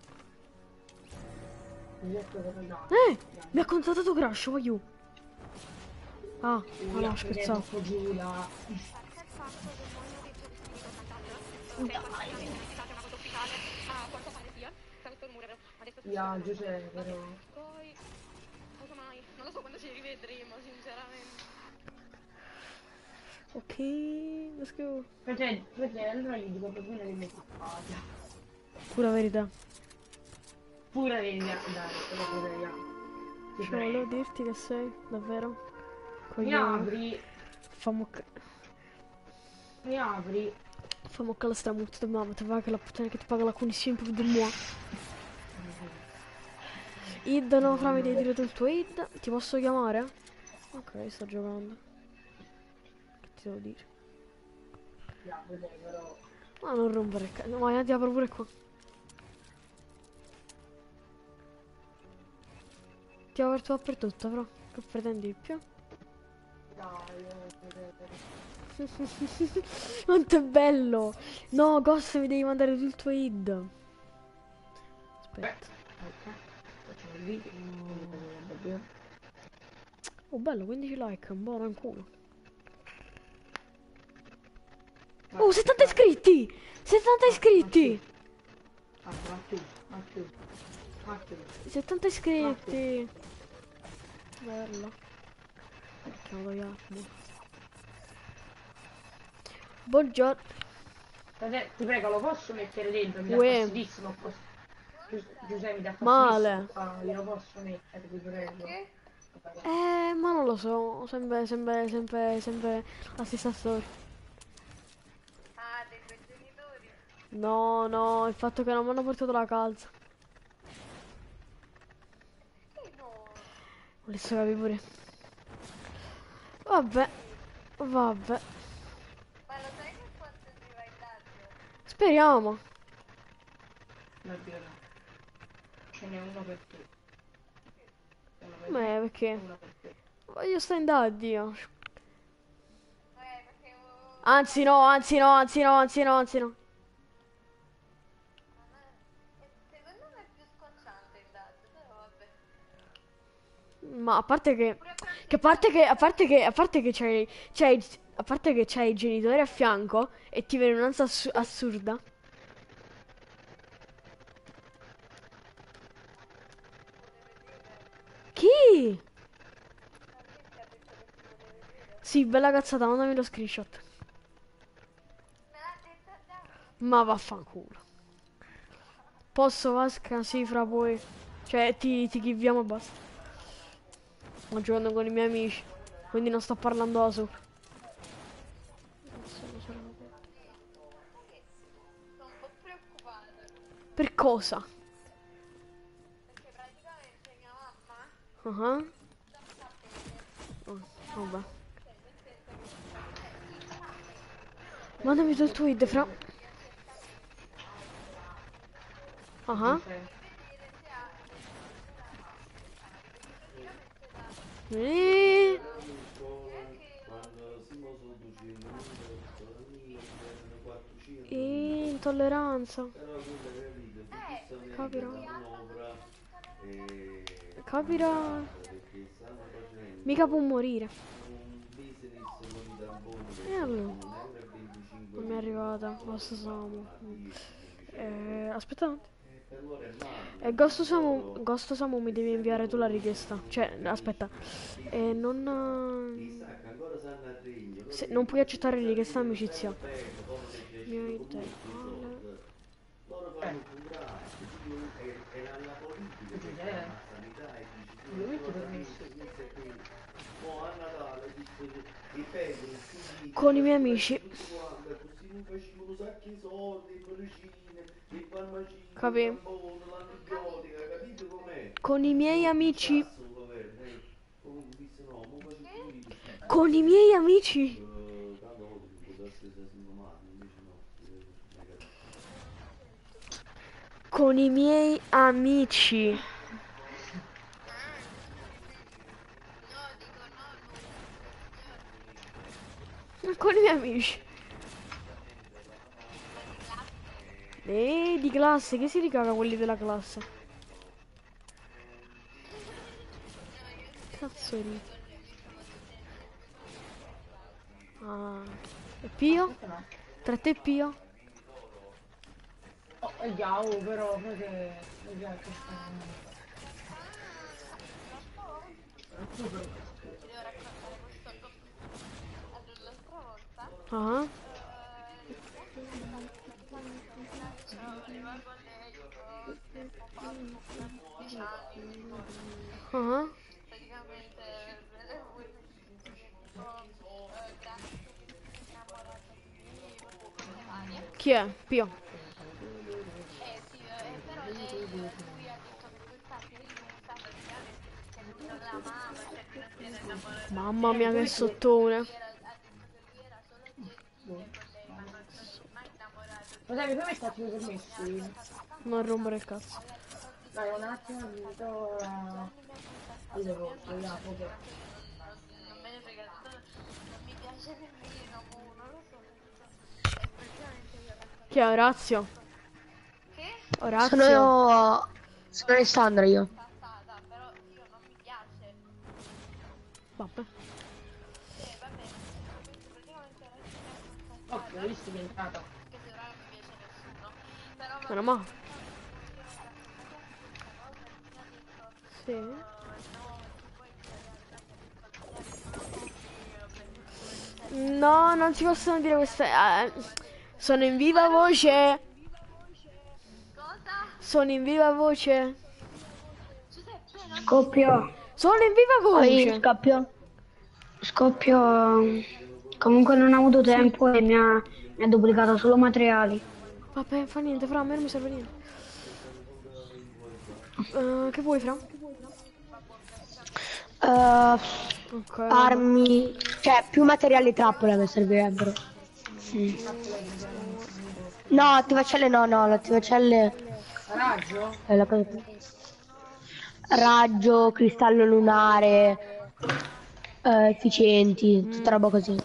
S3: Giuseppe, però dai.
S2: Mi ha contattato Crash, voglio. Ah, ma no,
S3: Giulia,
S2: scherzavo.
S3: vediamo Giulia. Ya, Giuseppe, però.
S2: Ok, let's go.
S3: Fratello, allora gli dico proprio che mi fa.
S2: Pura verità.
S3: Pure verità, dai, però pure verità. Ti
S2: Cioè, volevo
S3: prego.
S2: dirti che sei, davvero.
S3: Mi apri, mi apri.
S2: Fammi che la sta molto di mamma, ti va che la puttana che ti paga la commissione più di moi. Id no, fra mi devi dire del tuo id. Ti posso chiamare? Ok, sto giocando. Che ti devo dire?
S3: Ya, vedete, però.
S2: Ma non rompere il cazzo. Vai, ti apro pure qua. Ti ho aperto dappertutto, però. Che pretendi di più?
S3: Dai, vedete.
S2: Quanto è bello! No, Ghost, mi devi mandare tutto il tuo id. Aspetta.
S3: Ok. Facciamo il video.
S2: Oh, bello, 15 like, un buono in culo.
S3: Vai,
S2: Oh, 70 iscritti! 70 iscritti!
S3: va più, va più. Va più.
S2: 70 iscritti! Bello. Chiamo Iarmo. Buongiorno.
S3: Fratello, ti prego, lo posso mettere dentro? Mi dà
S2: Uè.
S3: fastidissimo. Giuseppe, mi dà fastidissimo.
S2: Male.
S3: Ah, glielo posso mettere, ti prego.
S2: Ma non lo so, sempre la stessa storia.
S5: Ah, dei tuoi genitori.
S2: No, no, il fatto che non mi hanno portato la calza. Volessi capire pure. Vabbè, vabbè.
S5: Ma lo sai che quanto ti vai tanto?
S2: Speriamo.
S3: Davvero. Ce n'è uno per te.
S2: Beh, perché?
S3: Uno per te.
S2: Voglio stare in addio.
S5: Perché
S2: Anzi no, anzi no, anzi no, anzi no, anzi no.
S5: secondo me è più scocciante il dad, però vabbè.
S2: Ma a parte che a parte che c'hai i genitori a fianco e ti viene un'ansia assurda. Chi? Sì, bella cazzata, mandami lo screenshot.
S5: Me l'ha detto già.
S2: Ma vaffanculo. Posso Vasca? Sì, fra poi. Cioè, ti chiviamo e basta. Sto giocando con i miei amici, quindi non sto parlando da sopra.
S5: Sono un po' preoccupata.
S2: Per cosa?
S5: Perché praticamente mia mamma
S2: Ah. Oh, vabbè. Mandami il tuo id, fra. Ah. Intolleranza. Capirà. Capirà. Mica può morire. E allora? Non mi è arrivata. Basta Samu. Aspetta un attimo. Ghost Samu mi devi inviare tu la richiesta. Cioè, aspetta. Non non puoi accettare richiesta amicizia. Mi con i miei amici. Capì? Con i miei amici. Con i miei amici. Con i miei amici. Con i miei amici. Di classe, che si ricaga quelli della classe? Cazzo di. Ah. E Pio? Tra te e Pio?
S3: Oh, è Yao, però, perché... è già che
S2: Ah. Ah. Chi è? Pio. Mamma mia che sottone.
S3: Vabbè, mi puoi mettere più permessi?
S2: Non rompere il cazzo.
S3: Dai, un attimo, invito alle volte, là, proprio.
S2: Chi è Orazio? Orazio.
S6: Sono Alessandra io.
S2: Vabbè.
S3: Oh, l'ho visto che è entrata.
S2: Meno male. Sì. No, non si possono dire queste. Sono in viva voce. Sono in viva voce.
S4: Scoppio.
S2: Sono in viva
S6: Poi
S2: voce.
S6: scoppio.
S4: Scoppio. Comunque non ha avuto tempo e mi ha duplicato solo materiali.
S2: Vabbè, fa niente, Fra, a me non mi serve niente. Che vuoi, Fra? Ok.
S6: Armi. Cioè, più materiali trappole mi servirebbero. No, attivacelle no, l'attivacelle.
S3: Raggio?
S6: è la cosa- Raggio, cristallo lunare, efficienti, tutta roba così.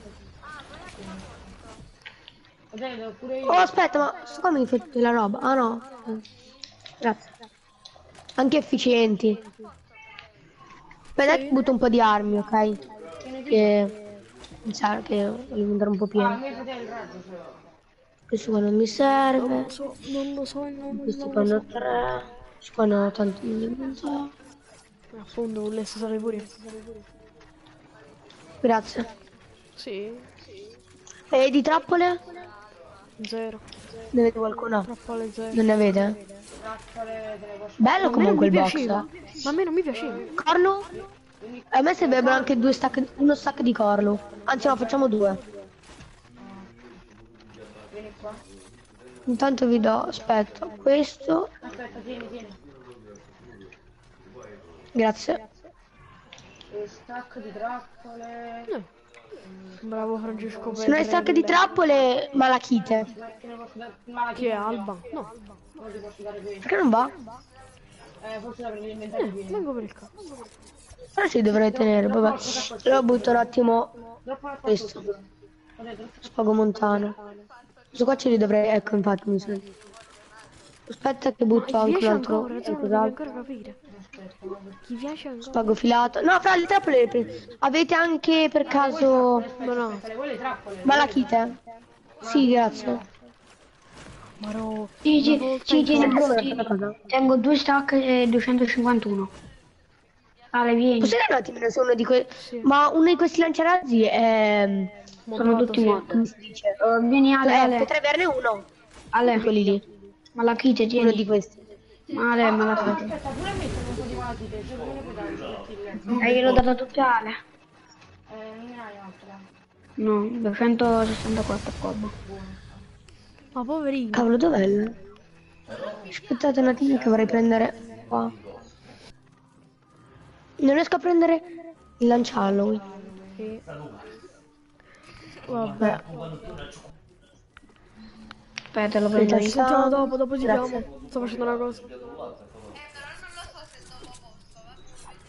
S3: Vabbè, devo pure io.
S6: Oh, aspetta, ma sto qua mi fa della roba. Ah no. Grazie. Anche efficienti. Aspetta, che butto un po' di armi, ok? Che mi sa che voglio andare un po'
S3: Ah,
S6: pieno.
S3: mio fratello il raggio, cioè.
S6: Questo qua non mi serve.
S2: Non lo so,
S6: Questi qua hanno 3. Questi qua hanno tanti inventari.
S2: Appunto, volessi usare pure io.
S6: Grazie.
S2: Sì.
S6: E di trappole?
S2: 0.
S6: Ne avete qualcuno?
S2: Trappole 0.
S6: Non ne avete?
S3: Trappole te ne posso...
S6: Bello
S2: Ma a me non
S6: comunque
S2: mi
S6: il box.
S2: piaceva. Ma a me non mi piaceva.
S6: Corno? A me servirebbero anche uno stack di corno. Anzi no, facciamo 2.
S3: Vieni qua.
S6: Intanto vi do, aspetta, questo.
S3: Aspetta, tieni.
S6: Grazie.
S3: E stack di trappole...
S2: Bravo Francesco
S6: Se non hai stack di trappole, malachite.
S3: Te ne posso dare... Ma
S2: Chi è Alba? No.
S3: non ti posso dare questo.
S6: Perché non va?
S3: Forse da prendere l'inventario pieno.
S2: Vengo per il cazzo.
S6: Però si dovrei tenere, vabbè. Allora butto un attimo questo. Spago montano. Questo qua ce li dovrei, ecco infatti mi sono. Aspetta che butto
S2: Chi
S6: anche un
S2: piace
S6: altro.
S2: ancora? Devi
S6: qualcos'altro.
S2: ancora capire. Chi piace ancora?
S6: Spago filato. No, fra le trappole le avete anche per caso
S2: No.
S3: Quelle trappole.
S6: malachite? Sì, grazie.
S2: Maro.
S4: Sì, tengo 2 stack e 251. Ale, vieni.
S6: Posso vedere un attimino se uno di questi. Ma uno di questi lanciarazzi è.
S4: Sono tutti morti.
S6: Come si dice?
S4: Vieni Ale,
S6: Potrei averne uno.
S4: Ale.
S6: Quelli lì.
S4: Malachite,
S6: Uno
S4: tieni.
S6: di questi.
S4: Ale, malachite.
S3: Aspetta, pure a me sono un po' di malachite. Cioè, come ne puoi dare?
S4: Gliel'ho dato tutte a Ale.
S3: Non ne hai altra.
S4: No, 264 colbo.
S2: Ma poverino.
S6: Cavolo, dov'è? Aspettate un attimo che vorrei prendere qua. Non riesco a prendere il lanciarlo qui.
S2: Sì. Vabbè.
S4: Aspetta, lo prendo
S2: Ci
S4: io.
S2: sentiamo dopo ci
S6: Grazie.
S2: chiamo. Sto facendo una cosa.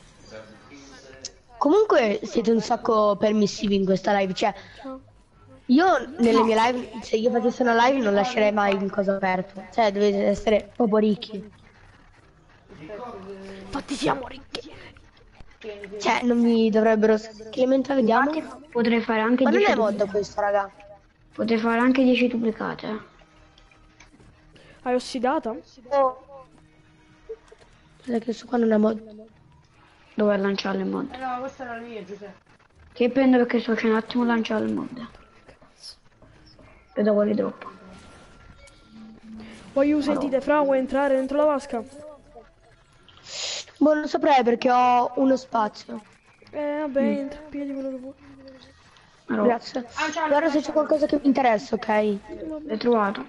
S6: Comunque siete un sacco permissivi in questa live, cioè Io nelle mie live, se io facessi una live non lascerei mai il coso aperto. Cioè dovete essere proprio ricchi.
S2: Infatti siamo ricchi.
S6: Cioè non mi dovrebbero... Che elemento vediamo?
S4: Potrei fare anche
S6: Ma non
S4: 10
S6: è mod
S4: duplicate.
S6: questo, raga.
S4: Potrei fare anche 10 duplicate.
S2: Hai ossidata?
S6: No. Guarda che su qua non è mod.
S4: Dove lanciare il mod?
S3: No, questa era la mia, Giuseppe.
S4: Che prendo perché sto facendo un attimo lanciare il mod. Vedo quali troppo.
S2: Poi sentite, Fra, vuoi entrare dentro la vasca?
S6: Boh, non saprei perché ho uno spazio.
S2: Vabbè, entra, piedi quello che vuoi.
S4: Allora,
S6: Grazie. Guarda se c'è qualcosa che mi interessa, ok?
S4: l'ho trovato.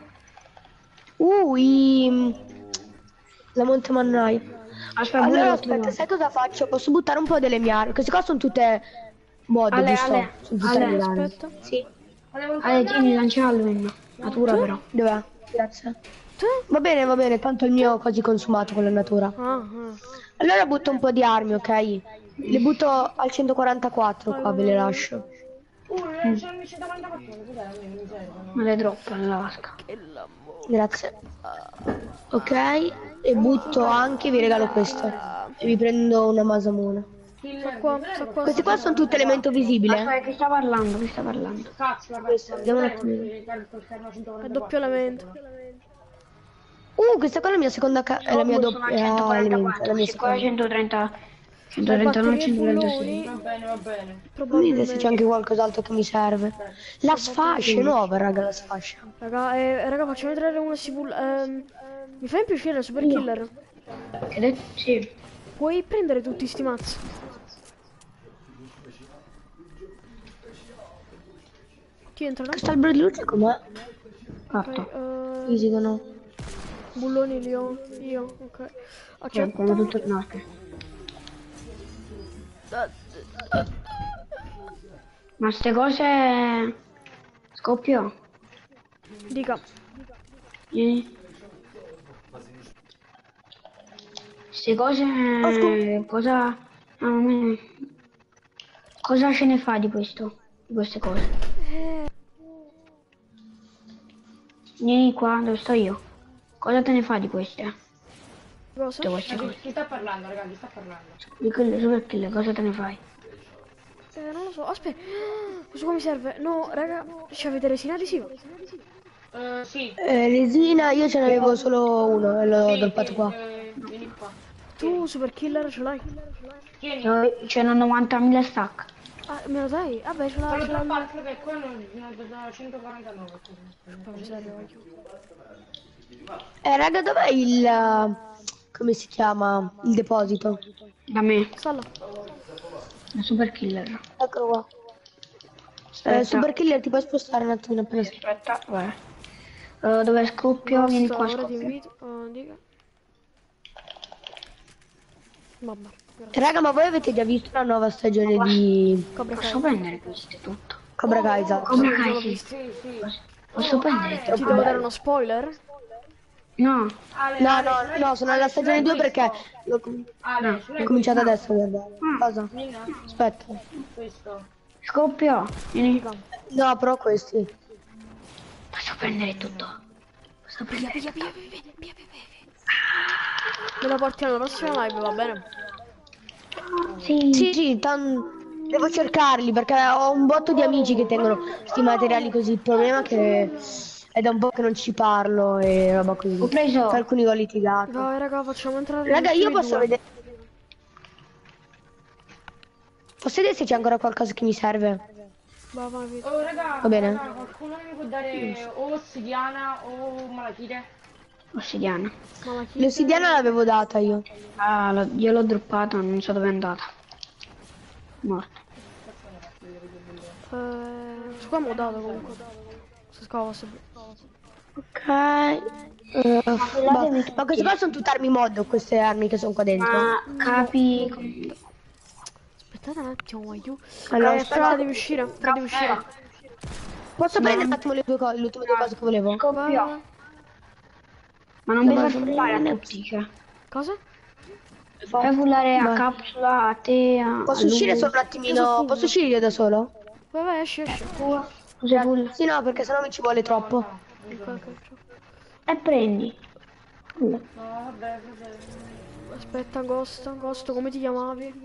S6: La Monte Mannaia.
S4: Aspetta,
S6: Allora aspetta, sai cosa faccio? Posso buttare un po' delle mie armi. Queste qua sono tutte mod,
S4: Ale,
S6: giusto?
S4: Ale,
S6: Sono tutte
S4: Ale,
S6: armi rare.
S2: Aspetta.
S6: Sì.
S4: Ale, tieni, lancia Halloween. Natura però.
S6: Dov'è? Grazie.
S2: Tu?
S6: Va bene, tanto il mio è quasi consumato con la natura.
S2: Ah.
S6: Allora butto un po' di armi, ok? Le butto al 144 qua, ve le lascio.
S3: C'è il 144, cos'è? Mi servono.
S4: Ma le troppe nella vasca.
S6: Grazie. Ok, e butto anche, vi regalo questo. E vi prendo una masamona.
S2: Sta qua.
S6: Questi qua sono tutti elemento visibile.
S4: Aspetta, chi sta parlando? Chi sta parlando?
S3: Cazzo, ragazzi,
S6: Vediamo un attimo.
S2: È doppio elemento.
S6: Questa qua è la mia seconda è la mia doppia elemento, la mia
S4: Qua
S6: seconda.
S4: 130. 139, 136.
S3: Va bene.
S6: Vedete se c'è anche qualcos'altro che mi serve. La sfascia è nuova, raga, la sfascia.
S2: Raga, facciamo entrare uno mi fai un piacere, Super Killer?
S4: Sì.
S2: Puoi prendere tutti sti mazzi? Chi entra là?
S6: Questo albero di luce com'è?
S4: Fatto.
S6: Fisico, no?
S2: Bulloni li ho io, ok. Accetto.
S4: Come tutto il nostro. Ma ste cose... Scoppio?
S2: Dica.
S4: Vieni. Ste cose... Cosa... Cosa ce ne fa di questo? Di queste cose? Vieni qua, dove sto io. Cosa te ne fa di queste?
S2: Cosa?
S4: Tutte queste cose.
S3: Chi sta parlando, ragazzi? Chi sta parlando?
S4: Di quelle super killer, cosa te ne fai?
S2: Non lo so, aspetta. Questo qua mi serve. No, raga, ci avete resina adesiva?
S3: Sì.
S6: Resina, io ce n'avevo solo uno e l'ho droppato qua.
S3: Vieni qua.
S2: Tu, Super Killer, ce l'hai?
S3: Tieni.
S4: C'è 90.000 stack.
S2: Ah, me lo dai? Vabbè, ce l'ha.
S3: L'ho
S2: Ce l'ha.
S3: droppato che quello da 149.
S6: Raga, dov'è il... come si chiama? Il deposito?
S4: Da me,
S2: Sta là.
S4: la super killer.
S6: Eccolo qua.
S4: Aspetta.
S6: Super Killer, ti puoi spostare un attimo appena sei.
S4: Aspetta, guarda. Dove è Scoppio? Vieni qua,
S2: Ora ti
S4: Scoppio.
S2: invito. Dica. Vabbè.
S6: Raga, ma voi avete già visto la nuova stagione di
S2: Cobra
S4: Posso
S2: Kai.
S4: prendere questo tutto?
S6: Cobra Kai, esatto?
S4: Cobra Kai, sì. Posso prendere?
S2: Ti devo dare uno spoiler?
S4: No.
S6: No, sono alla stagione 2 perché l'ho cominciato adesso a guardare. Cosa? Aspetta.
S3: Questo.
S4: Scoppio, vieni.
S6: No, però questi.
S4: Posso prendere tutto? Posso prendere tutto?
S2: Me lo porti alla prossima live, va bene?
S4: Sì.
S6: Sì, devo cercarli perché ho un botto di amici che tengono sti materiali così. Il problema è che è da un po' che non ci parlo e roba così.
S4: Ho preso.
S6: Con alcuni ho litigato.
S2: Vai, raga, facciamo entrare.
S6: Raga,
S2: tutti
S6: io
S2: e
S6: posso
S2: due.
S6: vedere. Posso vedere se c'è ancora qualcosa che mi serve?
S2: Vai, Vito.
S3: Oh, raga,
S6: Va bene.
S3: raga, qualcuno mi può dare o ossidiana o malachite?
S4: Ossidiana.
S2: Ma la chi?
S6: L'ossidiana l'avevo data io.
S4: Ah, io l'ho droppato, non so dove è andata. Morto.
S2: Su qua mi dato comunque. Se scava se...
S6: Ok. Ma queste qua sono tutte armi mod, queste armi che sono qua dentro.
S4: Ma capi...
S2: Aspettate un attimo, aiuto.
S6: Allora,
S2: Fra, devi uscire. Fra, devi uscire.
S6: posso prendere un attimo le ultime due cose che volevo?
S2: Vai, vai.
S4: Ma non devi far frullare a tutti, cioè.
S2: Cosa?
S4: Fai frullare a capsula, a te, a...
S6: Posso uscire solo un attimino? Posso uscire io da solo?
S2: Vai, esci.
S4: Tu sei full?
S6: Sì, no, perché sennò mi ci vuole troppo.
S2: Ok, ok.
S4: E prendi. Full.
S3: No, vabbè.
S2: Aspetta, Agosto, come ti chiamavi?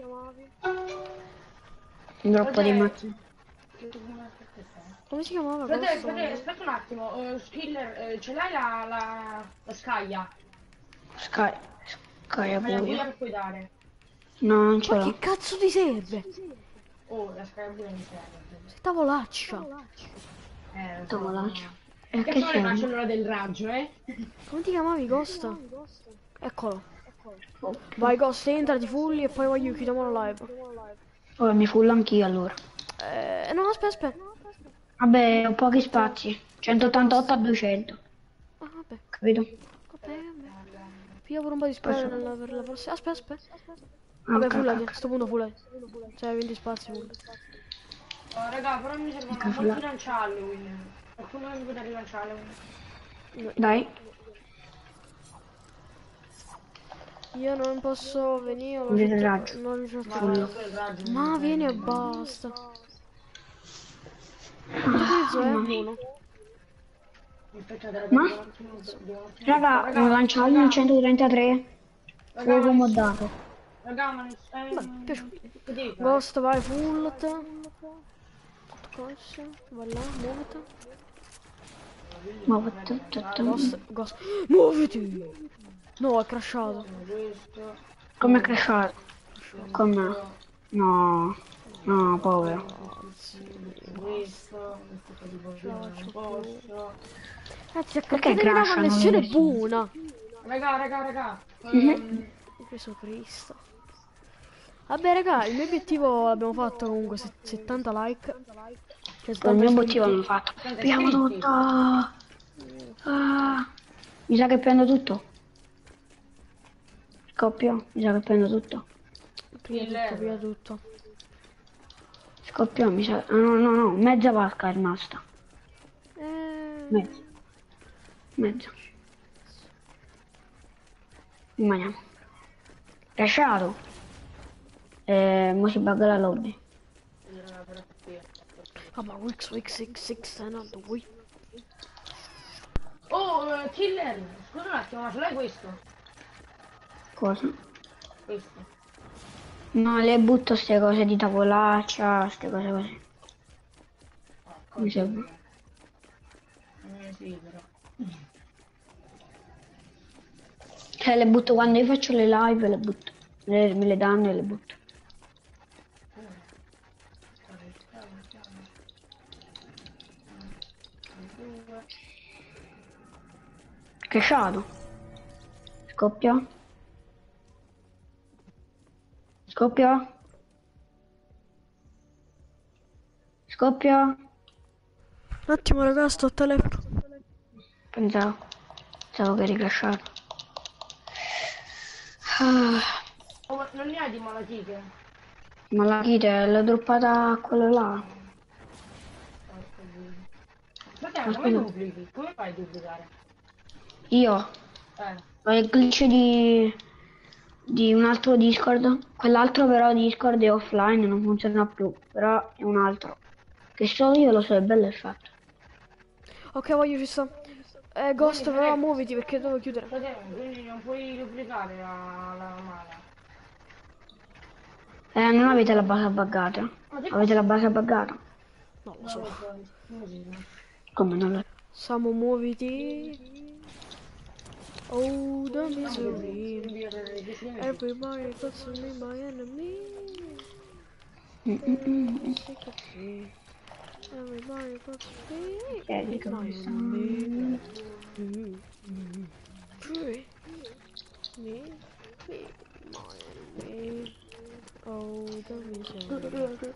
S4: Un droppo di macchina.
S2: Come si chiamava
S3: Aspetta,
S2: Agosto?
S3: aspetta un attimo. Skiller, ce l'hai la scaglia?
S4: Sky
S3: La buia
S4: buia.
S3: che puoi dare?
S4: No, non ce
S2: Ma
S4: l'ho.
S2: che cazzo ti serve?
S3: Oh, la scaglia buia mi serve.
S2: Sei tavolaccia.
S4: Tavolaccio. E
S3: Che
S4: che
S3: sono le
S4: serve?
S3: facce del raggio, eh?
S2: Come ti chiamavi Ghost? Eccolo. Vai Ghost, entra, ti fulli e poi voglio chiudiamo la live.
S4: Oh, mi fullo anch'io allora.
S2: No, aspetta.
S4: Vabbè, ho pochi spazi. 188 a 200.
S2: Ah, vabbè.
S4: Capito?
S2: Vabbè. Pia pure un po' di spray per la prossima. Aspetta.
S4: Ah,
S2: Vabbè,
S4: ok,
S2: fullati,
S4: ok.
S2: a sto punto fullati. Cioè, 20 spazi full.
S3: Oh, raga, però mi servono molti lanciare Halloween. Qualcuno mi può dare lanciare Halloween?
S4: Dai.
S2: Io non posso venire,
S4: Non vedo il raggio.
S2: non riesco a
S3: Ma
S2: trovare.
S3: non so il raggio.
S2: Ma vieni e basta. Quanto utilizzo è? Uno.
S3: Aspetta, te la
S4: Ma?
S3: devo un attimo.
S4: Raga, un lanciarlo in 133. Fuoco moddato.
S3: Raga, ma non
S2: Beh, piaciuto.
S3: che devi fare?
S2: Ghost, vai, full te. Tutto così. Vai là, muoviti.
S4: Ma
S2: Ghost. Muoviti! No, è crashato.
S4: come è crashato? Come? No. No, povero.
S2: Ragazzi,
S4: Perché
S2: accattate una
S4: crashano
S2: connessione
S4: le
S2: buona.
S3: Raga.
S2: Gesù Cristo. Vabbè, raga, il mio obiettivo l'abbiamo fatto comunque 70 like. Cioè,
S4: Il
S2: 70
S4: mio
S2: iscritti.
S4: obiettivo l'hanno fatto. Pigliamo tutto. Ah, mi sa che prendo tutto. Scoppio. Mi sa che prendo tutto.
S2: Via tutto.
S4: Scoppio, mi sa. No. Mezza vasca è rimasta. Mezza. Rimaniamo. Lasciato. Mo si bugga la lobby.
S2: Ah, ma Wix 6 non vuoi.
S3: Oh, Killer, scusa un attimo, ma ce l'hai questo?
S4: Cosa?
S3: Questo.
S4: No, le butto ste cose di tavolaccia, ste cose così. Mi serve.
S3: Sì, però.
S4: Le butto quando io faccio le live, le butto. Me le danno e le butto. Cresciato. Scoppia. Scoppia.
S2: Un attimo, raga, sto al telefono.
S4: Pensavo che eri crashato.
S3: Oh, ma non ne hai di malachite?
S4: Ma la kite l'ho droppata a quello là.
S3: Ma che come duplichi? Come fai a duplicare?
S4: Io ho il glitch di un altro Discord. Quell'altro però Discord è offline, non funziona più. Però è un altro. Che solo io lo so, è bello il fatto.
S2: Ok, voglio ci sto. Ghost, però muoviti perché devo chiudere.
S3: Quindi non puoi duplicare la mala.
S4: Non avete la base buggata? Avete la base buggata?
S2: Non lo so.
S4: Come non lo
S2: Samu, muoviti. Oh, the misery. Everybody puts me my enemy. Everybody puts me my enemy. Free. Me, my enemy. Oh, the misery.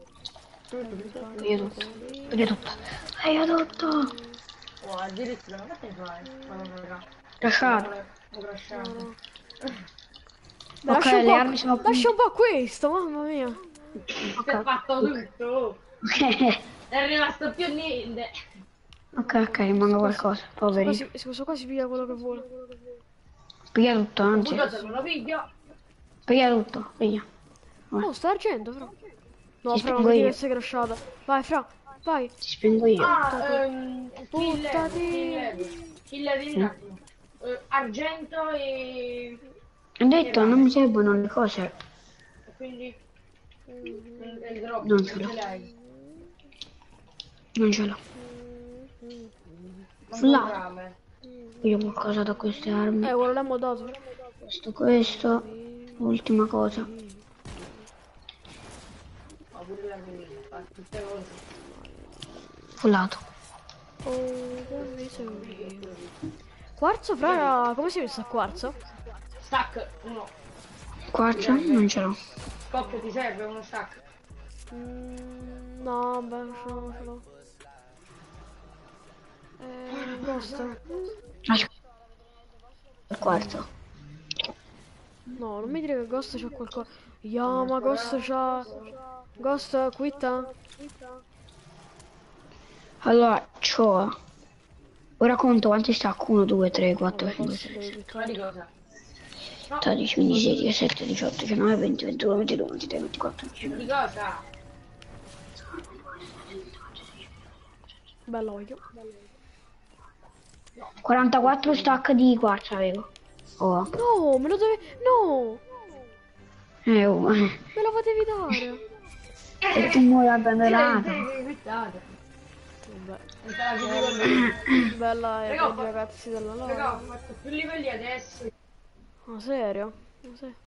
S4: Io tutto. Io tutto.
S3: Oh, addirittura, ma che fai?
S4: Crashato.
S3: Ho crashato.
S4: Ok, le armi sono qui.
S2: Lascia un po' questo, mamma mia.
S3: Si è fatto tutto. È rimasto più niente.
S4: Ok, rimango qualcosa, poveri.
S2: Questo qua si piglia quello che vuole.
S4: Piglia tutto, anzi.
S3: Scusate, me lo piglio.
S4: Piglia tutto, piglia.
S2: Oh, sta argento, fra. No,
S4: Ci
S2: fra,
S4: spengo
S2: non mi
S4: io.
S2: deve essere crashata. Vai, fra. vai.
S4: Ti spengo io.
S2: Buttati.
S3: Kill un attimo. Argento e
S4: Ho detto, non mi servono le cose.
S3: quindi il drop
S4: Non ce l'ho.
S3: ce l'hai.
S4: Non ce l'ho.
S3: Non
S4: Là.
S3: rame.
S4: Voglio qualcosa da queste armi.
S2: Quello l'abbiamo dato.
S4: Questo. Ultima cosa.
S3: Ma pure la mia, fa tutte cose.
S4: Fullato.
S2: Quarzo, fra, come si è messo a quarzo?
S3: Stack, uno.
S4: Quarzo? Non ce l'ho.
S3: Cocco ti serve uno stack.
S2: No, beh, non ce l'ho. Ghost.
S4: Il quarzo.
S2: No, non mi dire che Ghost c'ha qualcosa. Ma Ghost c'ha... Ghost, quitta?
S4: Allora, c'ho. Ora conto quanti stack. 1, 2, 3, 4, 5, 6,
S3: Ma di cosa?
S4: 14, 15, 16, 17, 18, 19, 20, 21, 22, 23, 24, 25.
S3: Di cosa?
S2: Bello voglio.
S4: 44 stack di quarzo avevo. Oh.
S2: No, me lo devi... No!
S4: Oh.
S2: Me lo potevi dare.
S4: E tu non l'hai abbandonato.
S2: Vabbè.
S3: Raga,
S2: Bella
S3: Raga,
S2: ragazzi della
S3: ho
S2: lava.
S3: fatto più livelli adesso.
S2: Ma serio? Ma se-